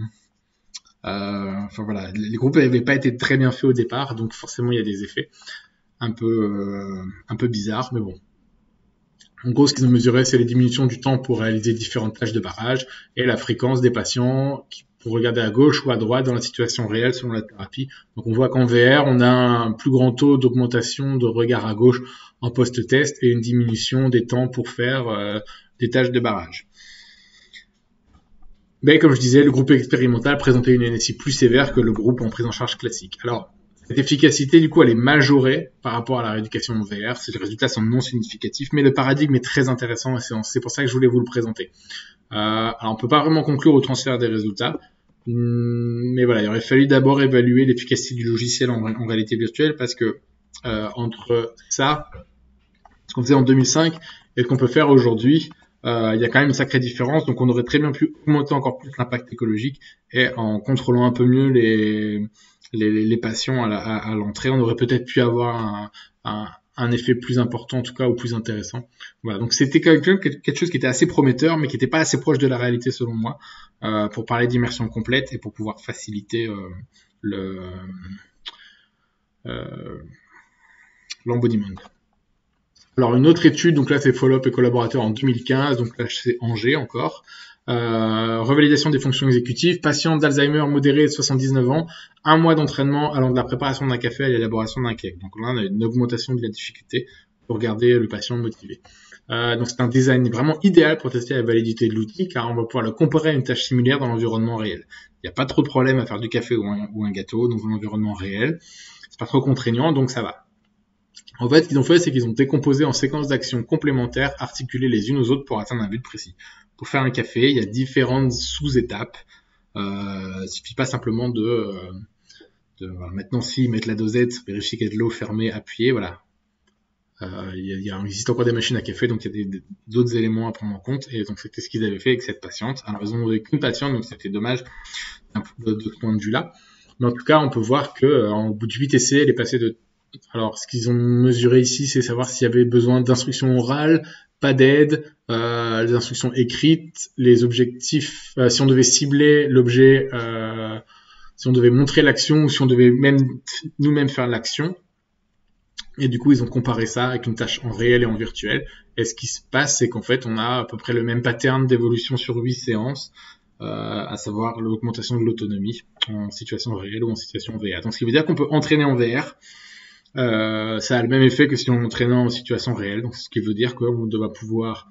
Euh, enfin voilà, les groupes n'avaient pas été très bien faits au départ, donc forcément, il y a des effets un peu, euh, un peu bizarres, mais bon. En gros, ce qu'ils ont mesuré, c'est les diminutions du temps pour réaliser différentes tâches de barrage et la fréquence des patients qui, pour regarder à gauche ou à droite dans la situation réelle selon la thérapie. Donc on voit qu'en V R, on a un plus grand taux d'augmentation de regard à gauche en post-test et une diminution des temps pour faire euh, des tâches de barrage. Mais comme je disais, le groupe expérimental présentait une N S I plus sévère que le groupe en prise en charge classique. Alors, cette efficacité, du coup, elle est majorée par rapport à la rééducation en V R. Ces résultats sont non significatifs, mais le paradigme est très intéressant et c'est pour ça que je voulais vous le présenter. Euh, alors, on peut pas vraiment conclure au transfert des résultats, mais voilà, il aurait fallu d'abord évaluer l'efficacité du logiciel en, en réalité virtuelle parce que euh, entre ça, ce qu'on faisait en deux mille cinq et ce qu'on peut faire aujourd'hui, euh, il y a quand même une sacrée différence. Donc, on aurait très bien pu augmenter encore plus l'impact écologique et en contrôlant un peu mieux les Les, les patients à, à, à l'entrée, on aurait peut-être pu avoir un, un, un effet plus important en tout cas ou plus intéressant. Voilà, donc c'était quelque, quelque chose qui était assez prometteur mais qui n'était pas assez proche de la réalité selon moi euh, pour parler d'immersion complète et pour pouvoir faciliter euh, le euh, l'embodiment. Alors une autre étude, donc là c'est follow-up et collaborateur en deux mille quinze, donc là c'est Angers encore. Euh, revalidation des fonctions exécutives, patient d'Alzheimer modéré de soixante-dix-neuf ans, un mois d'entraînement allant de la préparation d'un café à l'élaboration d'un cake. Donc là, on a une augmentation de la difficulté pour garder le patient motivé. Euh, donc c'est un design vraiment idéal pour tester la validité de l'outil car on va pouvoir le comparer à une tâche similaire dans l'environnement réel. Il n'y a pas trop de problème à faire du café ou un, ou un gâteau dans un environnement réel. C'est pas trop contraignant, donc ça va. En fait, ce qu'ils ont fait, c'est qu'ils ont décomposé en séquences d'actions complémentaires articulées les unes aux autres pour atteindre un but précis. Pour faire un café, il y a différentes sous-étapes. Euh, il suffit pas simplement de, euh, de voilà, maintenant si mettre la dosette, vérifier qu'il y a de l'eau fermée, appuyer, voilà. Euh, il, y a, il, y a, il existe encore des machines à café, donc il y a des, d'autres éléments à prendre en compte. Et donc c'était ce qu'ils avaient fait avec cette patiente. Alors ils ont eu qu'une patiente, donc c'était dommage de, de ce point de vue-là. Mais en tout cas, on peut voir que euh, en bout de huit essais, elle est passée de Alors, ce qu'ils ont mesuré ici, c'est savoir s'il y avait besoin d'instructions orales, pas d'aide, euh, les instructions écrites, les objectifs, euh, si on devait cibler l'objet, euh, si on devait montrer l'action ou si on devait même nous-mêmes faire l'action. Et du coup, ils ont comparé ça avec une tâche en réel et en virtuel. Et ce qui se passe, c'est qu'en fait, on a à peu près le même pattern d'évolution sur huit séances, euh, à savoir l'augmentation de l'autonomie en situation réelle ou en situation V R. Donc, ce qui veut dire qu'on peut entraîner en V R. Euh, ça a le même effet que si on entraînait en situation réelle. Donc, ce qui veut dire qu'on doit pouvoir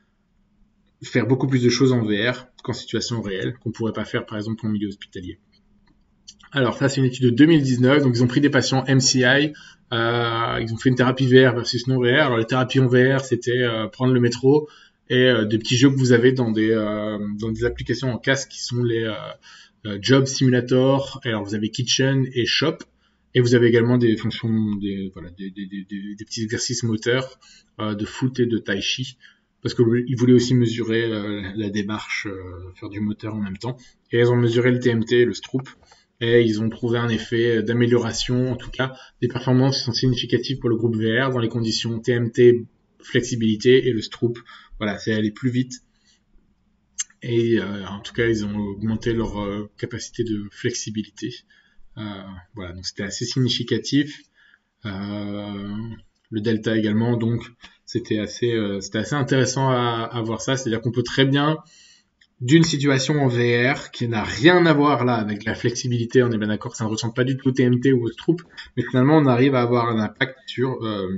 faire beaucoup plus de choses en V R qu'en situation réelle, qu'on pourrait pas faire, par exemple, en milieu hospitalier. Alors, ça, c'est une étude de deux mille dix-neuf. Donc, ils ont pris des patients M C I. Euh, ils ont fait une thérapie V R versus non V R. Alors, les thérapies en V R, c'était euh, prendre le métro et euh, des petits jeux que vous avez dans des, euh, dans des applications en casque qui sont les euh, euh, Job Simulator. Alors, vous avez Kitchen et Shop. Et vous avez également des fonctions, des, voilà, des, des, des, des petits exercices moteurs euh, de foot et de tai chi. Parce qu'ils voulaient aussi mesurer euh, la démarche, euh, faire du moteur en même temps. Et ils ont mesuré le T M T et le Stroop. Et ils ont trouvé un effet d'amélioration, en tout cas, des performances qui sont significatives pour le groupe V R dans les conditions T M T, flexibilité, et le Stroop. Voilà, c'est aller plus vite. Et euh, en tout cas, ils ont augmenté leur euh, capacité de flexibilité. Euh, voilà, donc c'était assez significatif. Euh, le delta également, donc c'était assez, euh, c'était assez intéressant à, à voir ça. C'est-à-dire qu'on peut très bien, d'une situation en V R qui n'a rien à voir là avec la flexibilité, on est bien d'accord que ça ne ressemble pas du tout au T M T ou au Stroop, mais finalement on arrive à avoir un impact sur euh,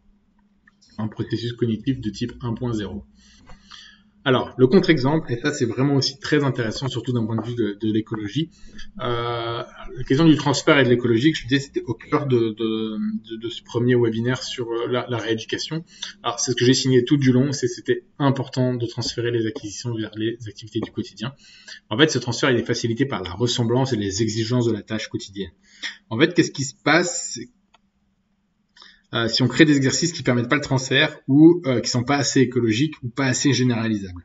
un processus cognitif de type un point zéro. Alors, le contre-exemple, et ça c'est vraiment aussi très intéressant, surtout d'un point de vue de, de l'écologie, euh, la question du transfert et de l'écologie, que je disais, c'était au cœur de, de, de, de ce premier webinaire sur la, la rééducation. Alors, c'est ce que j'ai signé tout du long, c'est c'était important de transférer les acquisitions vers les activités du quotidien. En fait, ce transfert, il est facilité par la ressemblance et les exigences de la tâche quotidienne. En fait, qu'est-ce qui se passe Euh, si on crée des exercices qui permettent pas le transfert ou euh, qui sont pas assez écologiques ou pas assez généralisables.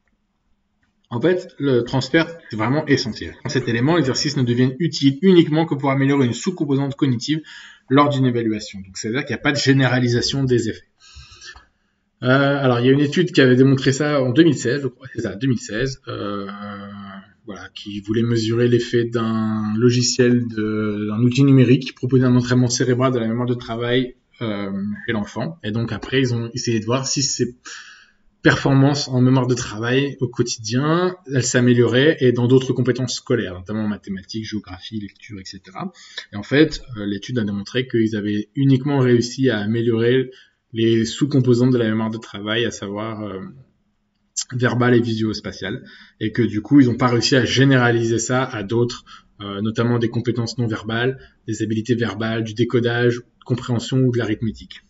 En fait, le transfert, c'est vraiment essentiel. Dans cet élément, l'exercice ne devient utile uniquement que pour améliorer une sous-composante cognitive lors d'une évaluation. Donc, c'est-à-dire qu'il n'y a pas de généralisation des effets. Euh, alors, il y a une étude qui avait démontré ça en deux mille seize, je crois, c'est ça, deux mille seize, euh, voilà, qui voulait mesurer l'effet d'un logiciel, de, d'un outil numérique qui proposait un entraînement cérébral de la mémoire de travail Euh, chez l'enfant. Et donc après, ils ont essayé de voir si ces performances en mémoire de travail au quotidien, elles s'amélioraient et dans d'autres compétences scolaires, notamment en mathématiques, géographie, lecture, et cetera. Et en fait, euh, l'étude a démontré qu'ils avaient uniquement réussi à améliorer les sous-composantes de la mémoire de travail, à savoir euh, verbale et visuospatiale, et que du coup, ils n'ont pas réussi à généraliser ça à d'autres, euh, notamment des compétences non verbales, des habiletés verbales, du décodage, compréhension ou de l'arithmétique.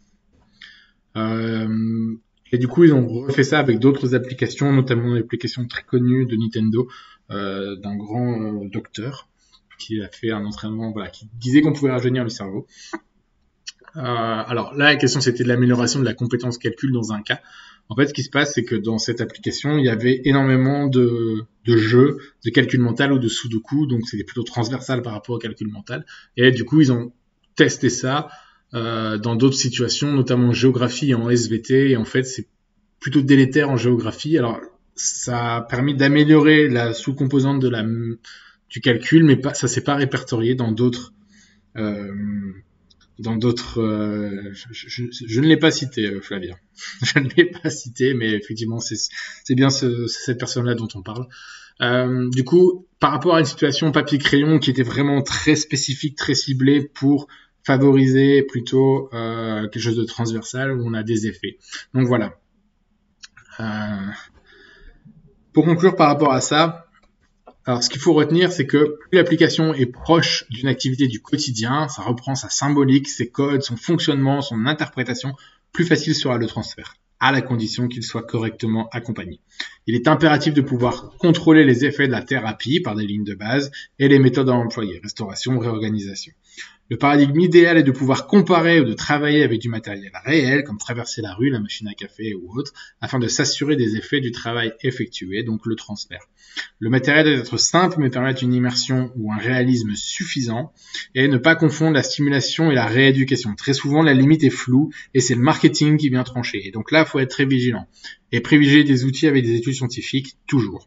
Euh, et du coup, ils ont refait ça avec d'autres applications, notamment une application très connue de Nintendo, euh, d'un grand euh, docteur qui a fait un entraînement, voilà, qui disait qu'on pouvait rajeunir le cerveau. Euh, alors là, la question, c'était de l'amélioration de la compétence calcul dans un cas. En fait, ce qui se passe, c'est que dans cette application, il y avait énormément de, de jeux, de calcul mental ou de sudoku, donc c'était plutôt transversal par rapport au calcul mental. Et du coup, ils ont testé ça euh, dans d'autres situations, notamment en géographie et en S V T. Et en fait, c'est plutôt délétère en géographie. Alors, ça a permis d'améliorer la sous-composante de la, du calcul, mais pas, ça s'est pas répertorié dans d'autres... Euh, dans d'autres, euh, je, je, je ne l'ai pas cité, euh, Flavien. Je ne l'ai pas cité, mais effectivement, c'est, c'est bien ce, c'est cette personne-là dont on parle. Euh, du coup, par rapport à une situation papier-crayon qui était vraiment très spécifique, très ciblée pour favoriser plutôt euh, quelque chose de transversal où on a des effets. Donc voilà. Euh, pour conclure par rapport à ça, alors, ce qu'il faut retenir, c'est que plus l'application est proche d'une activité du quotidien, ça reprend sa symbolique, ses codes, son fonctionnement, son interprétation, plus facile sera le transfert, à la condition qu'il soit correctement accompagné. Il est impératif de pouvoir contrôler les effets de la thérapie par des lignes de base et les méthodes à employer, restauration, réorganisation. Le paradigme idéal est de pouvoir comparer ou de travailler avec du matériel réel, comme traverser la rue, la machine à café ou autre, afin de s'assurer des effets du travail effectué, donc le transfert. Le matériel doit être simple, mais permettre une immersion ou un réalisme suffisant, et ne pas confondre la stimulation et la rééducation. Très souvent, la limite est floue, et c'est le marketing qui vient trancher. Et donc là, il faut être très vigilant. Et privilégier des outils avec des études scientifiques, toujours.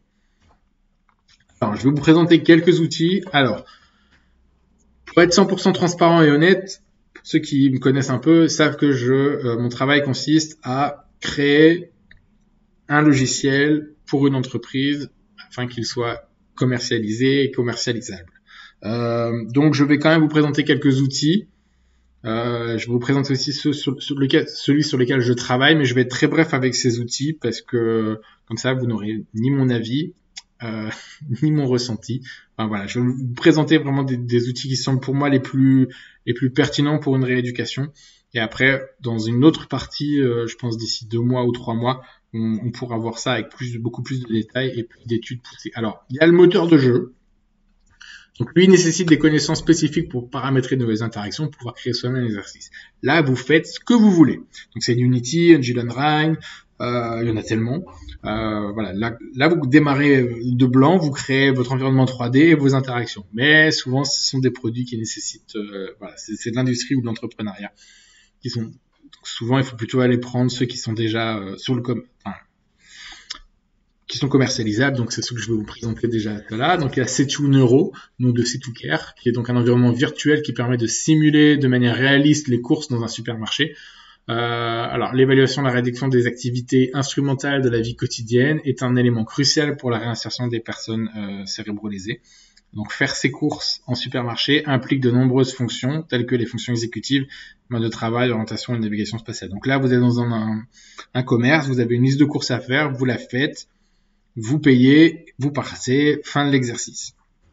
Alors, je vais vous présenter quelques outils. Alors, pour être cent pour cent transparent et honnête, pour ceux qui me connaissent un peu, savent que je, euh, mon travail consiste à créer un logiciel pour une entreprise afin qu'il soit commercialisé et commercialisable. Euh, donc, je vais quand même vous présenter quelques outils. Euh, je vais vous présenter aussi ceux sur, sur lequel, celui sur lequel je travaille, mais je vais être très bref avec ces outils parce que comme ça, vous n'aurez ni mon avis, Euh, ni mon ressenti. Enfin voilà, je vais vous présenter vraiment des, des outils qui semblent pour moi les plus les plus pertinents pour une rééducation. Et après, dans une autre partie, euh, je pense d'ici deux mois ou trois mois, on, on pourra voir ça avec plus beaucoup plus de détails et plus d'études poussées. Alors, il y a le moteur de jeu. Donc lui, il nécessite des connaissances spécifiques pour paramétrer de nouvelles interactions, pour pouvoir créer soi-même l'exercice. Là, vous faites ce que vous voulez. Donc c'est Unity, Unreal Engine, euh, il y en a tellement. Euh, voilà, là, là, vous démarrez de blanc, vous créez votre environnement trois D et vos interactions. Mais souvent, ce sont des produits qui nécessitent, euh, voilà, c'est, c'est de l'industrie ou de l'entrepreneuriat. Qui sont souvent, il faut plutôt aller prendre ceux qui sont déjà euh, sur le com, enfin, qui sont commercialisables. Donc c'est ce que je vais vous présenter déjà là. Donc il y a Setu Neuro, nom de Setu Care, qui est donc un environnement virtuel qui permet de simuler de manière réaliste les courses dans un supermarché. Euh, alors, l'évaluation de la réduction des activités instrumentales de la vie quotidienne est un élément crucial pour la réinsertion des personnes euh, cérébro-lésées. Donc, faire ses courses en supermarché implique de nombreuses fonctions, telles que les fonctions exécutives, mode de travail, orientation et navigation spatiale. Donc là, vous êtes dans un, un, un commerce, vous avez une liste de courses à faire, vous la faites, vous payez, vous partez, fin de l'exercice.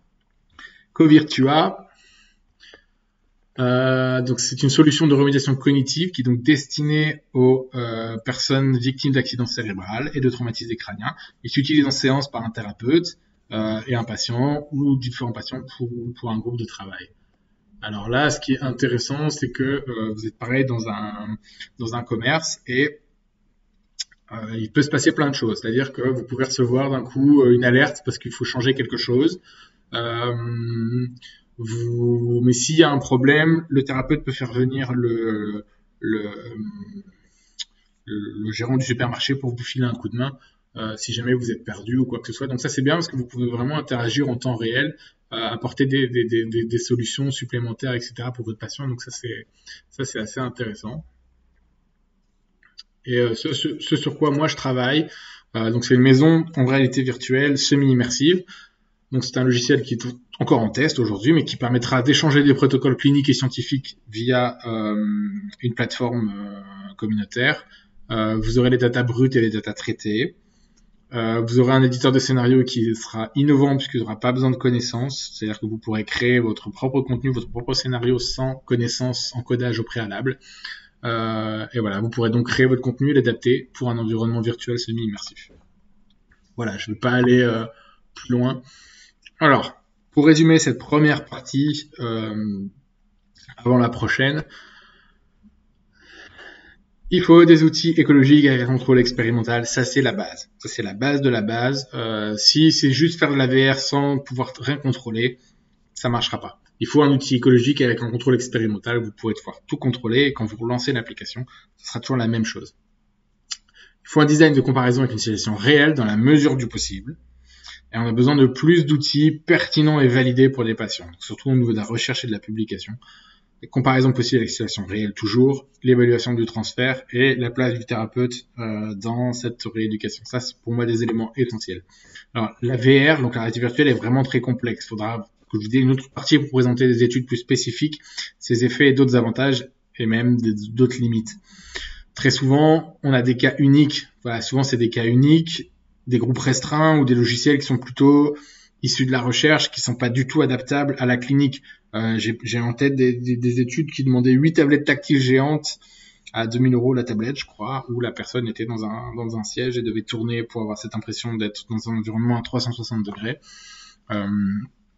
Covirtua. Euh, donc c'est une solution de remédiation cognitive qui est donc destinée aux euh, personnes victimes d'accidents cérébrales et de traumatismes crâniens. Il s'utilise en séance par un thérapeute euh, et un patient ou différents patients pour, pour un groupe de travail. Alors là, ce qui est intéressant, c'est que euh, vous êtes pareil dans un dans un commerce et euh, il peut se passer plein de choses. C'est-à-dire que vous pouvez recevoir d'un coup une alerte parce qu'il faut changer quelque chose. Euh, Vous, mais s'il y a un problème, le thérapeute peut faire venir le, le, le, le gérant du supermarché pour vous filer un coup de main euh, si jamais vous êtes perdu ou quoi que ce soit. Donc ça c'est bien parce que vous pouvez vraiment interagir en temps réel, euh, apporter des, des, des, des solutions supplémentaires, et cetera pour votre patient. Donc ça c'est ça c'est assez intéressant. Et euh, ce, ce, ce sur quoi moi je travaille, euh, donc c'est une maison en réalité virtuelle semi-immersive. Donc c'est un logiciel qui est encore en test aujourd'hui, mais qui permettra d'échanger des protocoles cliniques et scientifiques via euh, une plateforme euh, communautaire. Euh, vous aurez les datas brutes et les datas traitées. Euh, vous aurez un éditeur de scénario qui sera innovant puisqu'il n'y aura pas besoin de connaissances. C'est-à-dire que vous pourrez créer votre propre contenu, votre propre scénario sans connaissances en codage au préalable. Euh, et voilà, vous pourrez donc créer votre contenu et l'adapter pour un environnement virtuel semi-immersif. Voilà, je ne vais pas aller euh, plus loin. Alors, pour résumer cette première partie, euh, avant la prochaine, il faut des outils écologiques avec un contrôle expérimental, ça c'est la base. Ça c'est la base de la base. Euh, si c'est juste faire de la V R sans pouvoir rien contrôler, ça marchera pas. Il faut un outil écologique avec un contrôle expérimental, vous pourrez pouvoir tout contrôler et quand vous relancez l'application, ce sera toujours la même chose. Il faut un design de comparaison avec une situation réelle dans la mesure du possible. Et on a besoin de plus d'outils pertinents et validés pour les patients, donc surtout au niveau de la recherche et de la publication. Les comparaisons possibles avec la situation réelle toujours, l'évaluation du transfert et la place du thérapeute euh, dans cette rééducation. Ça, c'est pour moi des éléments essentiels. Alors, la V R, donc la réalité virtuelle, est vraiment très complexe. Il faudra que je vous dé une autre partie pour présenter des études plus spécifiques, ses effets et d'autres avantages, et même d'autres limites. Très souvent, on a des cas uniques. Voilà, souvent, c'est des cas uniques, des groupes restreints ou des logiciels qui sont plutôt issus de la recherche, qui sont pas du tout adaptables à la clinique. Euh, j'ai, j'ai en tête des, des, des études qui demandaient huit tablettes tactiles géantes à deux mille euros la tablette, je crois, où la personne était dans un, dans un siège et devait tourner pour avoir cette impression d'être dans un environnement à trois cent soixante degrés. Euh,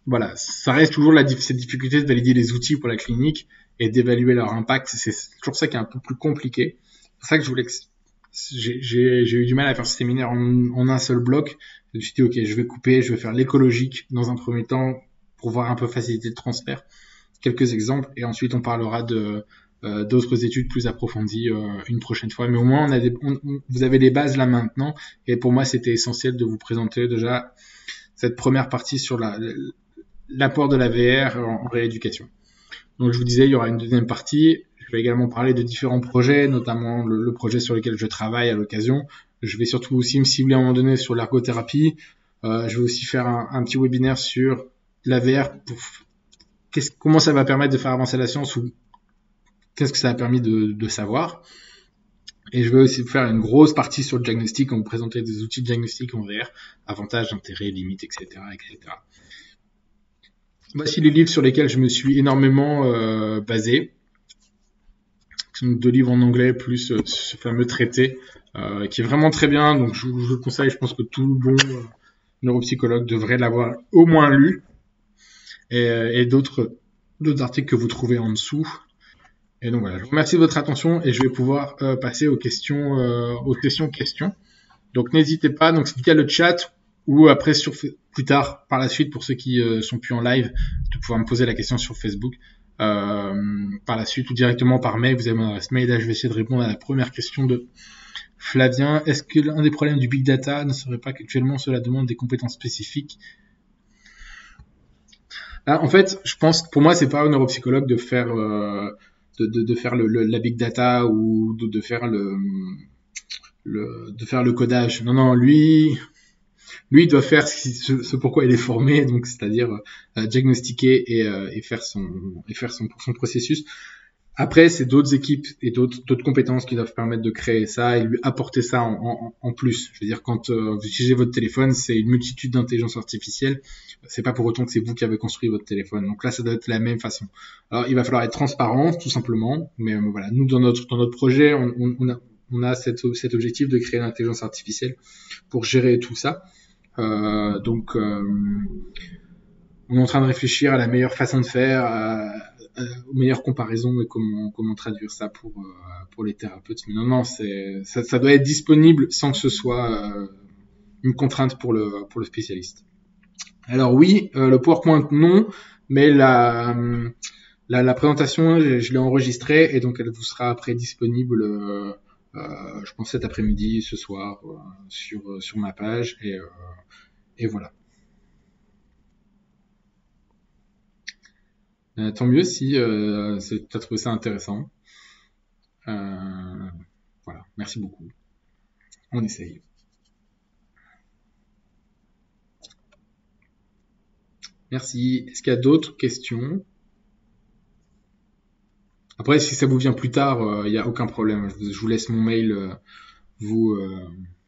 voilà, ça reste toujours la, cette difficulté de valider les outils pour la clinique et d'évaluer leur impact. C'est toujours ça qui est un peu plus compliqué. C'est pour ça que je voulais que j'ai eu du mal à faire ce séminaire en, en un seul bloc. Je me suis dit, ok, je vais couper, je vais faire l'écologique dans un premier temps pour voir un peu faciliter le transfert. Quelques exemples, et ensuite on parlera de euh, d'autres études plus approfondies euh, une prochaine fois. Mais au moins, on a des, on, on, vous avez les bases là maintenant, et pour moi, c'était essentiel de vous présenter déjà cette première partie sur la, l'apport de la V R en, en rééducation. Donc je vous disais, il y aura une deuxième partie. Je vais également parler de différents projets, notamment le, le projet sur lequel je travaille à l'occasion. Je vais surtout aussi me cibler à un moment donné sur l'ergothérapie. Euh, je vais aussi faire un, un petit webinaire sur la V R pour qu'est-ce, comment ça va permettre de faire avancer la science ou qu'est-ce que ça a permis de, de savoir. Et je vais aussi faire une grosse partie sur le diagnostic, en vous présenter des outils de diagnostic en V R, avantages, intérêts, limites, et cetera, et cetera. Voici les livres sur lesquels je me suis énormément euh, basé. Ce sont deux livres en anglais plus euh, ce fameux traité euh, qui est vraiment très bien. Donc je, je vous le conseille. Je pense que tout bon euh, neuropsychologue devrait l'avoir au moins lu. Et, et d'autres d'autres articles que vous trouvez en dessous. Et donc voilà. Je vous remercie de votre attention et je vais pouvoir euh, passer aux questions euh, aux questions questions. Donc n'hésitez pas. Donc c'est via le chat ou après sur plus tard par la suite pour ceux qui euh, sont plus en live de pouvoir me poser la question sur Facebook euh, par la suite ou directement par mail. Vous avez mon adresse mail. Là je vais essayer de répondre à la première question de Flavien. Est-ce que l'un des problèmes du big data ne serait pas qu'actuellement cela demande des compétences spécifiques? Là, en fait, je pense que pour moi c'est pas au neuropsychologue de faire euh, de, de, de faire le, le, la big data ou de, de faire le, le de faire le codage. Non non, lui Lui, il doit faire ce, ce pourquoi il est formé, donc c'est-à-dire euh, diagnostiquer et, euh, et faire son et faire son, son processus. Après, c'est d'autres équipes et d'autres d'autres compétences qui doivent permettre de créer ça et lui apporter ça en, en, en plus. Je veux dire, quand euh, vous utilisez votre téléphone, c'est une multitude d'intelligence artificielle. C'est pas pour autant que c'est vous qui avez construit votre téléphone. Donc là, ça doit être la même façon. Alors, il va falloir être transparent, tout simplement. Mais euh, voilà, nous dans notre dans notre projet, on, on, on a on a cet, cet objectif de créer l'intelligence artificielle pour gérer tout ça. Euh, donc, euh, on est en train de réfléchir à la meilleure façon de faire, à, à, aux meilleures comparaisons et comment, comment traduire ça pour, euh, pour les thérapeutes. Mais non, non, c'est, ça, ça doit être disponible sans que ce soit euh, une contrainte pour le, pour le spécialiste. Alors oui, euh, le PowerPoint, non, mais la, la, la présentation, je, je l'ai enregistrée et donc elle vous sera après disponible euh, Euh, je pense cet après-midi, ce soir, euh, sur, euh, sur ma page, et, euh, et voilà. Euh, tant mieux si euh, tu as trouvé ça intéressant. Euh, voilà, merci beaucoup. On essaye. Merci. Est-ce qu'il y a d'autres questions? Après, si ça vous vient plus tard, il euh, n'y a aucun problème. Je vous laisse mon mail. Euh, vous, euh,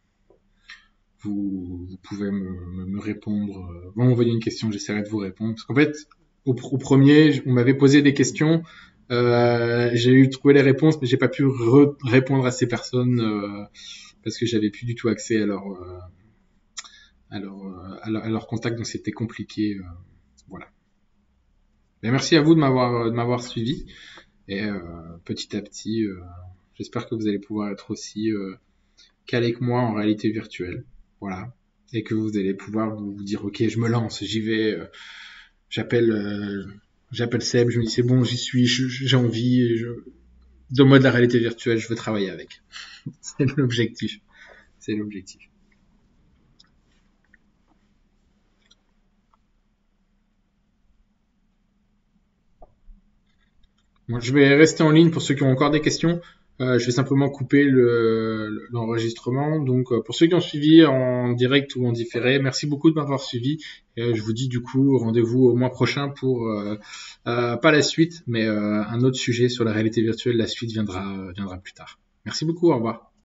vous, vous pouvez me, me répondre. Euh, vous m'envoyer une question, j'essaierai de vous répondre. Parce qu'en fait, au, au premier, on m'avait posé des questions. Euh, j'ai eu trouvé les réponses, mais j'ai pas pu répondre à ces personnes euh, parce que j'avais plus du tout accès à leur, euh, à leur, euh, à leur, à leur contact, donc c'était compliqué. Euh, voilà. Mais merci à vous de m'avoir, de m'avoir suivi. Et euh, petit à petit, euh, j'espère que vous allez pouvoir être aussi euh, calé que moi en réalité virtuelle. Voilà. Et que vous allez pouvoir vous, vous dire, ok, je me lance, j'y vais, euh, j'appelle, euh, j'appelle Seb, je me dis c'est bon, j'y suis, j'ai envie, je... donne-moi de la réalité virtuelle, je veux travailler avec. C'est l'objectif. C'est l'objectif. Moi, je vais rester en ligne pour ceux qui ont encore des questions. Euh, je vais simplement couper le, l'enregistrement. Donc, euh, pour ceux qui ont suivi en direct ou en différé, merci beaucoup de m'avoir suivi. Et, euh, je vous dis du coup rendez-vous au mois prochain pour euh, euh, pas la suite, mais euh, un autre sujet sur la réalité virtuelle. La suite viendra viendra plus tard. Merci beaucoup. Au revoir.